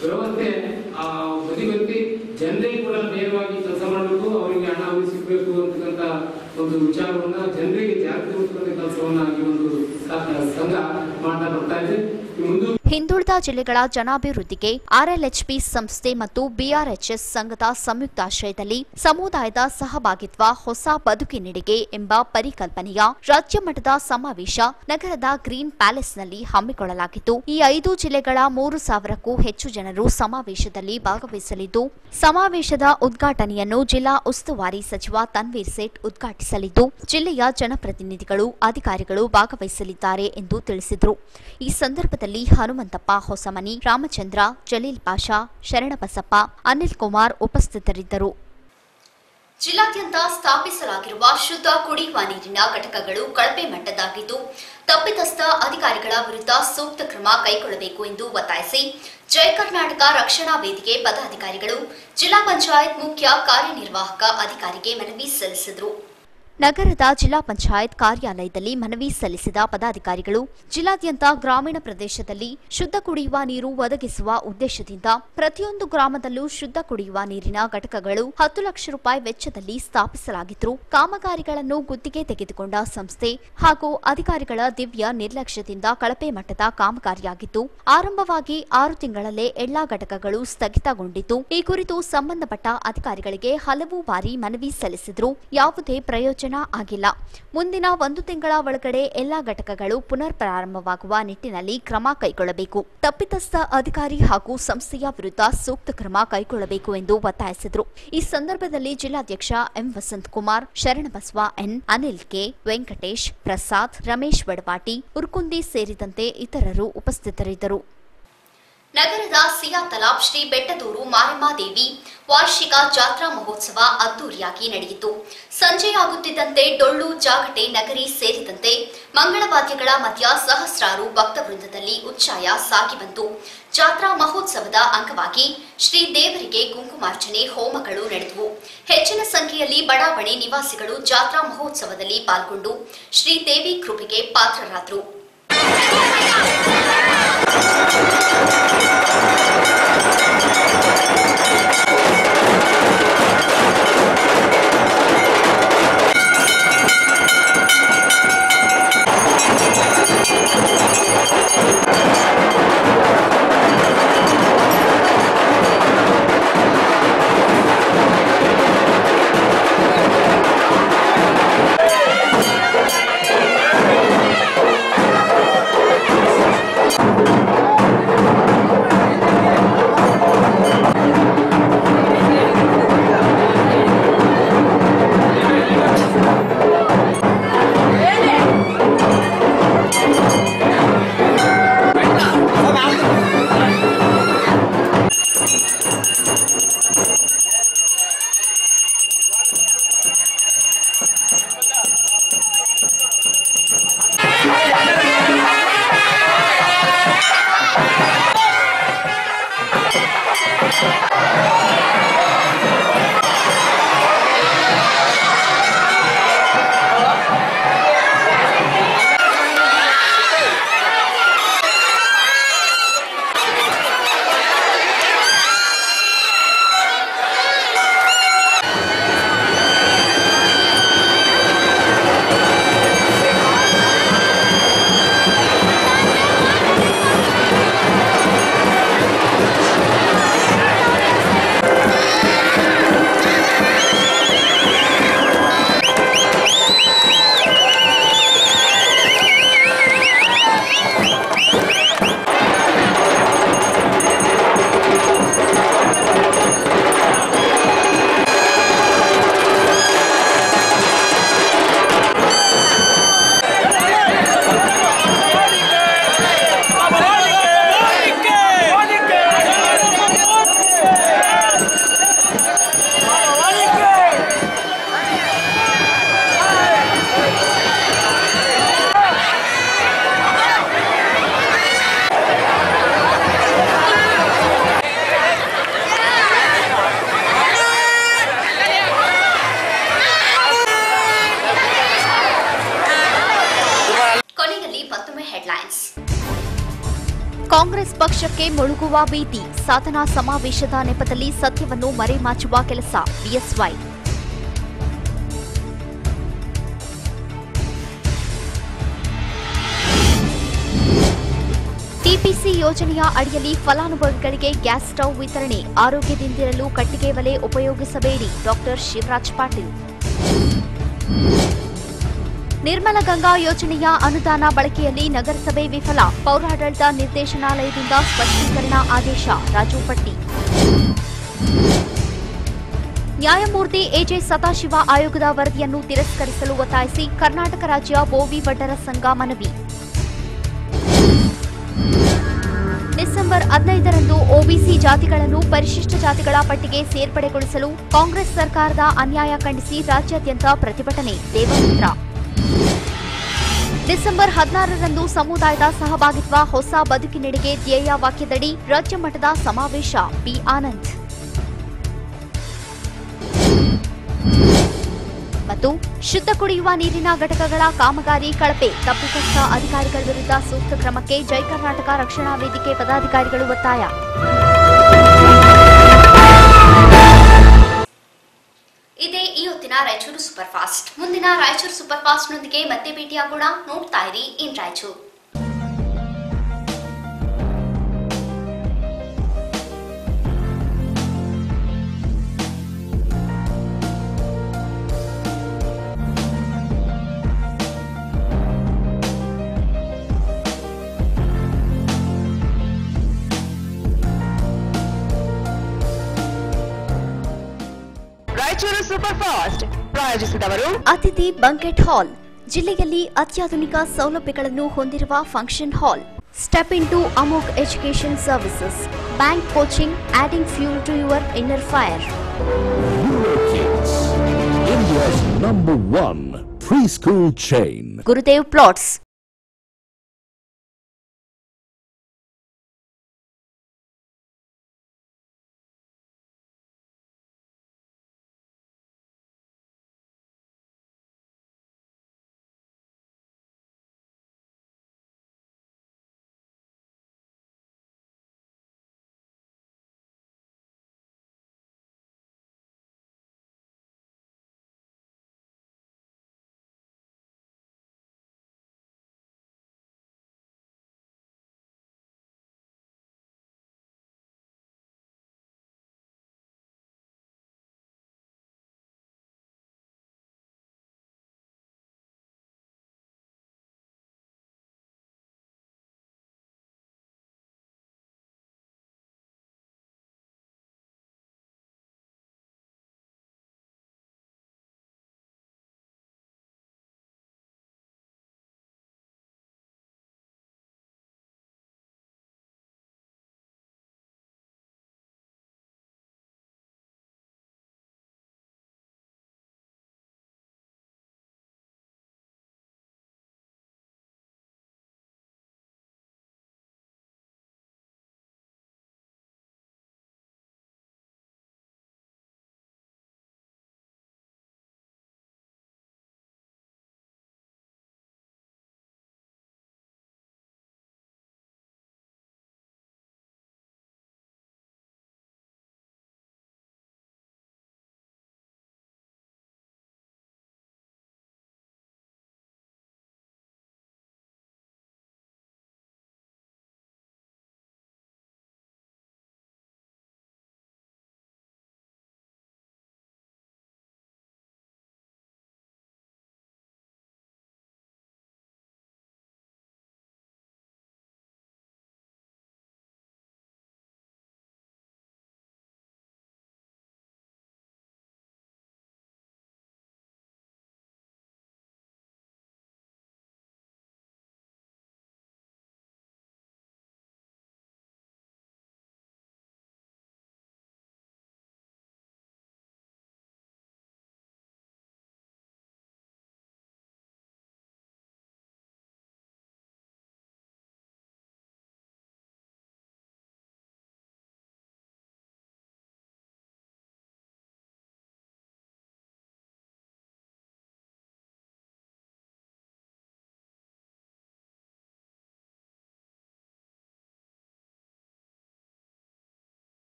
Speaker 14: ವ್ಯವಸ್ಥೆ ಬದಿಗೊತ್ತಿ ಜನರಿಗೆ ಕೂಡ ನೇರವಾಗಿ ಕೆಲಸ ಮಾಡಬೇಕು, ಅವರಿಗೆ ಹಣ ಸಿಗಬೇಕು ಅಂತಕ್ಕಂಥ ಒಂದು ವಿಚಾರವನ್ನ ಜನರಿಗೆ ಜಾಗೃತಿ ಮೂಡಿಸುವಂತ ಕೆಲಸವನ್ನ ಈ ಒಂದು ಸಂಘ ಮಾಡ್ತಾ ಬರ್ತಾ ಇದೆ.
Speaker 6: ಹಿಂದುಳಿದ ಜಿಲ್ಲೆಗಳ ಜನಾಭಿವೃದ್ಧಿಗೆ ಆರ್ಎಲ್ಎಚ್ಪಿ ಸಂಸ್ಥೆ ಮತ್ತು ಬಿಆರ್ಎಚ್ಎಸ್ ಸಂಘದ ಸಂಯುಕ್ತಾಶ್ರಯದಲ್ಲಿ ಸಮುದಾಯದ ಸಹಭಾಗಿತ್ವ ಹೊಸ ಬದುಕಿನೆಡೆಗೆ ಎಂಬ ಪರಿಕಲ್ಪನೆಯ ರಾಜ್ಯ ಮಟ್ಟದ ಸಮಾವೇಶ ನಗರದ ಗ್ರೀನ್ ಪ್ಯಾಲೇಸ್ನಲ್ಲಿ ಹಮ್ಮಿಕೊಳ್ಳಲಾಗಿತ್ತು. ಈ ಐದು ಜಿಲ್ಲೆಗಳ ಮೂರು ಸಾವಿರಕ್ಕೂ ಹೆಚ್ಚು ಜನರು ಸಮಾವೇಶದಲ್ಲಿ ಭಾಗವಹಿಸಲಿದ್ದು, ಸಮಾವೇಶದ ಉದ್ಘಾಟನೆಯನ್ನು ಜಿಲ್ಲಾ ಉಸ್ತುವಾರಿ ಸಚಿವ ತನ್ವೀರ್ ಸೇಠ್ ಉದ್ಘಾಟಿಸಲಿದ್ದು, ಜಿಲ್ಲೆಯ ಜನಪ್ರತಿನಿಧಿಗಳು, ಅಧಿಕಾರಿಗಳು ಭಾಗವಹಿಸಲಿದ್ದಾರೆ ಎಂದು ತಿಳಿಸಿದರು. ಈ ಸಂದರ್ಭದಲ್ಲಿ ಹನುಮಂತಪ್ಪ ಹೊಸಮನಿ, ರಾಮಚಂದ್ರ, ಜಲೀಲ್ ಪಾಷಾ, ಶರಣಬಸಪ್ಪ, ಅನಿಲ್ ಕುಮಾರ್ ಉಪಸ್ಥಿತರಿದ್ದರು.
Speaker 2: ಜಿಲ್ಲಾದ್ಯಂತ ಸ್ಥಾಪಿಸಲಾಗಿರುವ ಶುದ್ಧ ಕುಡಿಯುವ ನೀರಿನ ಘಟಕಗಳು ಕಳಪೆ ಮಟ್ಟದ್ದಾಗಿದ್ದು, ತಪ್ಪಿತಸ್ಥ ಅಧಿಕಾರಿಗಳ ವಿರುದ್ಧ ಸೂಕ್ತ ಕ್ರಮ ಕೈಗೊಳ್ಳಬೇಕು ಎಂದು ಒತ್ತಾಯಿಸಿ ಜಯ ಕರ್ನಾಟಕ ರಕ್ಷಣಾ ವೇದಿಕೆ ಪದಾಧಿಕಾರಿಗಳು ಜಿಲ್ಲಾ ಪಂಚಾಯತ್ ಮುಖ್ಯ ಕಾರ್ಯನಿರ್ವಾಹಕ ಅಧಿಕಾರಿಗೆ ಮನವಿ ಸಲ್ಲಿಸಿದರು.
Speaker 6: ನಗರದ ಜಿಲ್ಲಾ ಪಂಚಾಯತ್ ಕಾರ್ಯಾಲಯದಲ್ಲಿ ಮನವಿ ಸಲ್ಲಿಸಿದ ಪದಾಧಿಕಾರಿಗಳು ಜಿಲ್ಲಾದ್ಯಂತ ಗ್ರಾಮೀಣ ಪ್ರದೇಶದಲ್ಲಿ ಶುದ್ಧ ಕುಡಿಯುವ ನೀರು ಒದಗಿಸುವ ಉದ್ದೇಶದಿಂದ ಪ್ರತಿಯೊಂದು ಗ್ರಾಮದಲ್ಲೂ ಶುದ್ಧ ಕುಡಿಯುವ ನೀರಿನ ಘಟಕಗಳು ಹತ್ತು ಲಕ್ಷ ರೂಪಾಯಿ ವೆಚ್ಚದಲ್ಲಿ ಸ್ಥಾಪಿಸಲಾಗಿತ್ತು. ಕಾಮಗಾರಿಗಳನ್ನು ಗುತ್ತಿಗೆ ತೆಗೆದುಕೊಂಡ ಸಂಸ್ಥೆ ಹಾಗೂ ಅಧಿಕಾರಿಗಳ ದಿವ್ಯ ನಿರ್ಲಕ್ಷ್ಯದಿಂದ ಕಳಪೆ ಮಟ್ಟದ ಕಾಮಗಾರಿಯಾಗಿದ್ದು, ಆರಂಭವಾಗಿ ಆರು ತಿಂಗಳಲ್ಲೇ ಎಲ್ಲಾ ಘಟಕಗಳು ಸ್ಥಗಿತಗೊಂಡಿದ್ದು, ಈ ಕುರಿತು ಸಂಬಂಧಪಟ್ಟ ಅಧಿಕಾರಿಗಳಿಗೆ ಹಲವು ಬಾರಿ ಮನವಿ ಸಲ್ಲಿಸಿದ್ರು. ಯಾವುದೇ ಪ್ರಯೋಜನ ಆಗಿಲ್ಲ. ಮುಂದಿನ ಒಂದು ತಿಂಗಳ ಒಳಗಡೆ ಎಲ್ಲಾ ಘಟಕಗಳು ಪುನರ್ ಪ್ರಾರಂಭವಾಗುವ ನಿಟ್ಟಿನಲ್ಲಿ ಕ್ರಮ ಕೈಗೊಳ್ಳಬೇಕು. ತಪ್ಪಿತಸ್ಥ ಅಧಿಕಾರಿ ಹಾಗೂ ಸಂಸ್ಥೆಯ ವಿರುದ್ಧ ಸೂಕ್ತ ಕ್ರಮ ಕೈಗೊಳ್ಳಬೇಕು ಎಂದು ಒತ್ತಾಯಿಸಿದರು. ಈ ಸಂದರ್ಭದಲ್ಲಿ ಜಿಲ್ಲಾಧ್ಯಕ್ಷ M Vasant Kumar, Sharanabasava N, Anil K, Venkatesh, Prasad, Ramesh Badavati, Urkundi ಸೇರಿದಂತೆ ಇತರರು ಉಪಸ್ಥಿತರಿದ್ದರು.
Speaker 2: ನಗರದ ಸಿಯಾ ತಲಾಬ್ ಶ್ರೀ ಬೆಟ್ಟದೂರು ಮಾರಮ್ಮದೇವಿ ವಾರ್ಷಿಕ ಜಾತ್ರಾ ಮಹೋತ್ಸವ ಅದ್ದೂರಿಯಾಗಿ ನಡೆಯಿತು. ಸಂಜೆಯಾಗುತ್ತಿದ್ದಂತೆ ಡೊಳ್ಳು, ಜಾಗಟೆ, ನಗರಿ ಸೇರಿದಂತೆ ಮಂಗಳವಾದ್ಯಗಳ ಮಧ್ಯ ಸಹಸ್ರಾರು ಭಕ್ತವೃಂದದಲ್ಲಿ ಉಚ್ಛಾಯ ಸಾಗಿ ಬಂತು. ಜಾತ್ರಾ ಮಹೋತ್ಸವದ ಅಂಗವಾಗಿ ಶ್ರೀ ದೇವರಿಗೆ ಕುಂಕುಮಾರ್ಚನೆ, ಹೋಮಗಳು ನಡೆದವು. ಹೆಚ್ಚಿನ ಸಂಖ್ಯೆಯಲ್ಲಿ ಬಡಾವಣೆ ನಿವಾಸಿಗಳು ಜಾತ್ರಾ ಮಹೋತ್ಸವದಲ್ಲಿ ಪಾಲ್ಗೊಂಡು ಶ್ರೀ ದೇವಿ ಕೃಪೆಗೆ ಪಾತ್ರರಾದರು.
Speaker 6: ಕಾಂಗ್ರೆಸ್ ಪಕ್ಷಕ್ಕೆ ಮುಳುಗುವ ಭೀತಿ, ಸಾಧನಾ ಸಮಾವೇಶದ ನೆಪದಲ್ಲಿ ಸತ್ಯವನ್ನು ಮರೆಮಾಚುವ ಕೆಲಸ, ಬಿಎಸ್ವೈ. ಟಿಪಿಸಿ ಯೋಜನೆಯ ಅಡಿಯಲ್ಲಿ ಫಲಾನುಭವಿಗಳಿಗೆ ಗ್ಯಾಸ್ ಸ್ಟೌವ್ ವಿತರಣೆ, ಆರೋಗ್ಯದಿಂದಿರಲು ಕಟ್ಟಿಗೆ ಒಲೆ ಉಪಯೋಗಿಸಬೇಡಿ, ಡಾಕ್ಟರ್ ಶಿವರಾಜ್ ಪಾಟೀಲ್. ನಿರ್ಮಲ ಗಂಗಾ ಯೋಜನೆಯ ಅನುದಾನ ಬಳಕೆಯಲ್ಲಿ ನಗರಸಭೆ ವಿಫಲ, ಪೌರಾಡಳಿತ ನಿರ್ದೇಶನಾಲಯದಿಂದ ಸ್ಪಷ್ಟೀಕರಣ ಆದೇಶ, ರಾಜು ಪಟ್ಟಿ. ನ್ಯಾಯಮೂರ್ತಿ ಎಜೆ ಸದಾಶಿವ ಆಯೋಗದ ವರದಿಯನ್ನು ತಿರಸ್ಕರಿಸಲು ಒತ್ತಾಯಿಸಿ ಕರ್ನಾಟಕ ರಾಜ್ಯ ಬೋವಿ ವಡ್ಡರ ಸಂಘ ಮನವಿ. ಡಿಸೆಂಬರ್ ಹದಿನೈದರಂದು ಒಬಿಸಿ ಜಾತಿಗಳನ್ನು ಪರಿಶಿಷ್ಟ ಜಾತಿಗಳ ಪಟ್ಟಿಗೆ ಸೇರ್ಪಡೆಗೊಳಿಸಲು ಕಾಂಗ್ರೆಸ್ ಸರ್ಕಾರದ ಅನ್ಯಾಯ ಖಂಡಿಸಿ ರಾಜ್ಯಾದ್ಯಂತ ಪ್ರತಿಭಟನೆ, ದೇವಮಿತ್ರ. ಡಿಸೆಂಬರ್ ಹದಿನಾರರಂದು ಸಮುದಾಯದ ಸಹಭಾಗಿತ್ವ ಹೊಸ ಬದುಕಿನೆಡೆಗೆ ಧ್ಯೇಯ ವಾಕ್ಯದಡಿ ರಾಜ್ಯ ಮಟ್ಟದ ಸಮಾವೇಶ, ಪಿ ಆನಂದ್. ಮತ್ತು ಶುದ್ಧ ಕುಡಿಯುವ ನೀರಿನ ಘಟಕಗಳ ಕಾಮಗಾರಿ ಕಳಪೆ, ತಪ್ಪಿತಸ್ಥ ಅಧಿಕಾರಿಗಳ ವಿರುದ್ಧ ಸೂಕ್ತ ಕ್ರಮಕ್ಕೆ ಜೈ ಕರ್ನಾಟಕ ರಕ್ಷಣಾ ವೇದಿಕೆ ಪದಾಧಿಕಾರಿಗಳು ಒತ್ತಾಯ.
Speaker 2: ಇದೇ ಈ ಹೊತ್ತಿನ ರಾಯಚೂರು ಸೂಪರ್ ಫಾಸ್ಟ್. ಮುಂದಿನ ರಾಯಚೂರು ಸೂಪರ್ ಫಾಸ್ಟ್ ನೊಂದಿಗೆ ಮತ್ತೆ ಭೇಟಿಯಾಗೋಣ. ನೋಡ್ತಾ ಇರಿ in Raichur.
Speaker 15: Raichur super fast ಪ್ರಾಯೋಜಿಸಿದವರು
Speaker 6: ಅತಿಥಿ ಬಂಕೆಟ್ ಹಾಲ್, ಜಿಲ್ಲೆಯಲ್ಲಿ ಅತ್ಯಾಧುನಿಕ ಸೌಲಭ್ಯಗಳನ್ನು ಹೊಂದಿರುವ function hall. Step in to Amogh education services, bank coaching, adding fuel to your inner fire.
Speaker 16: India's number one preschool chain.
Speaker 6: Gurudev plots,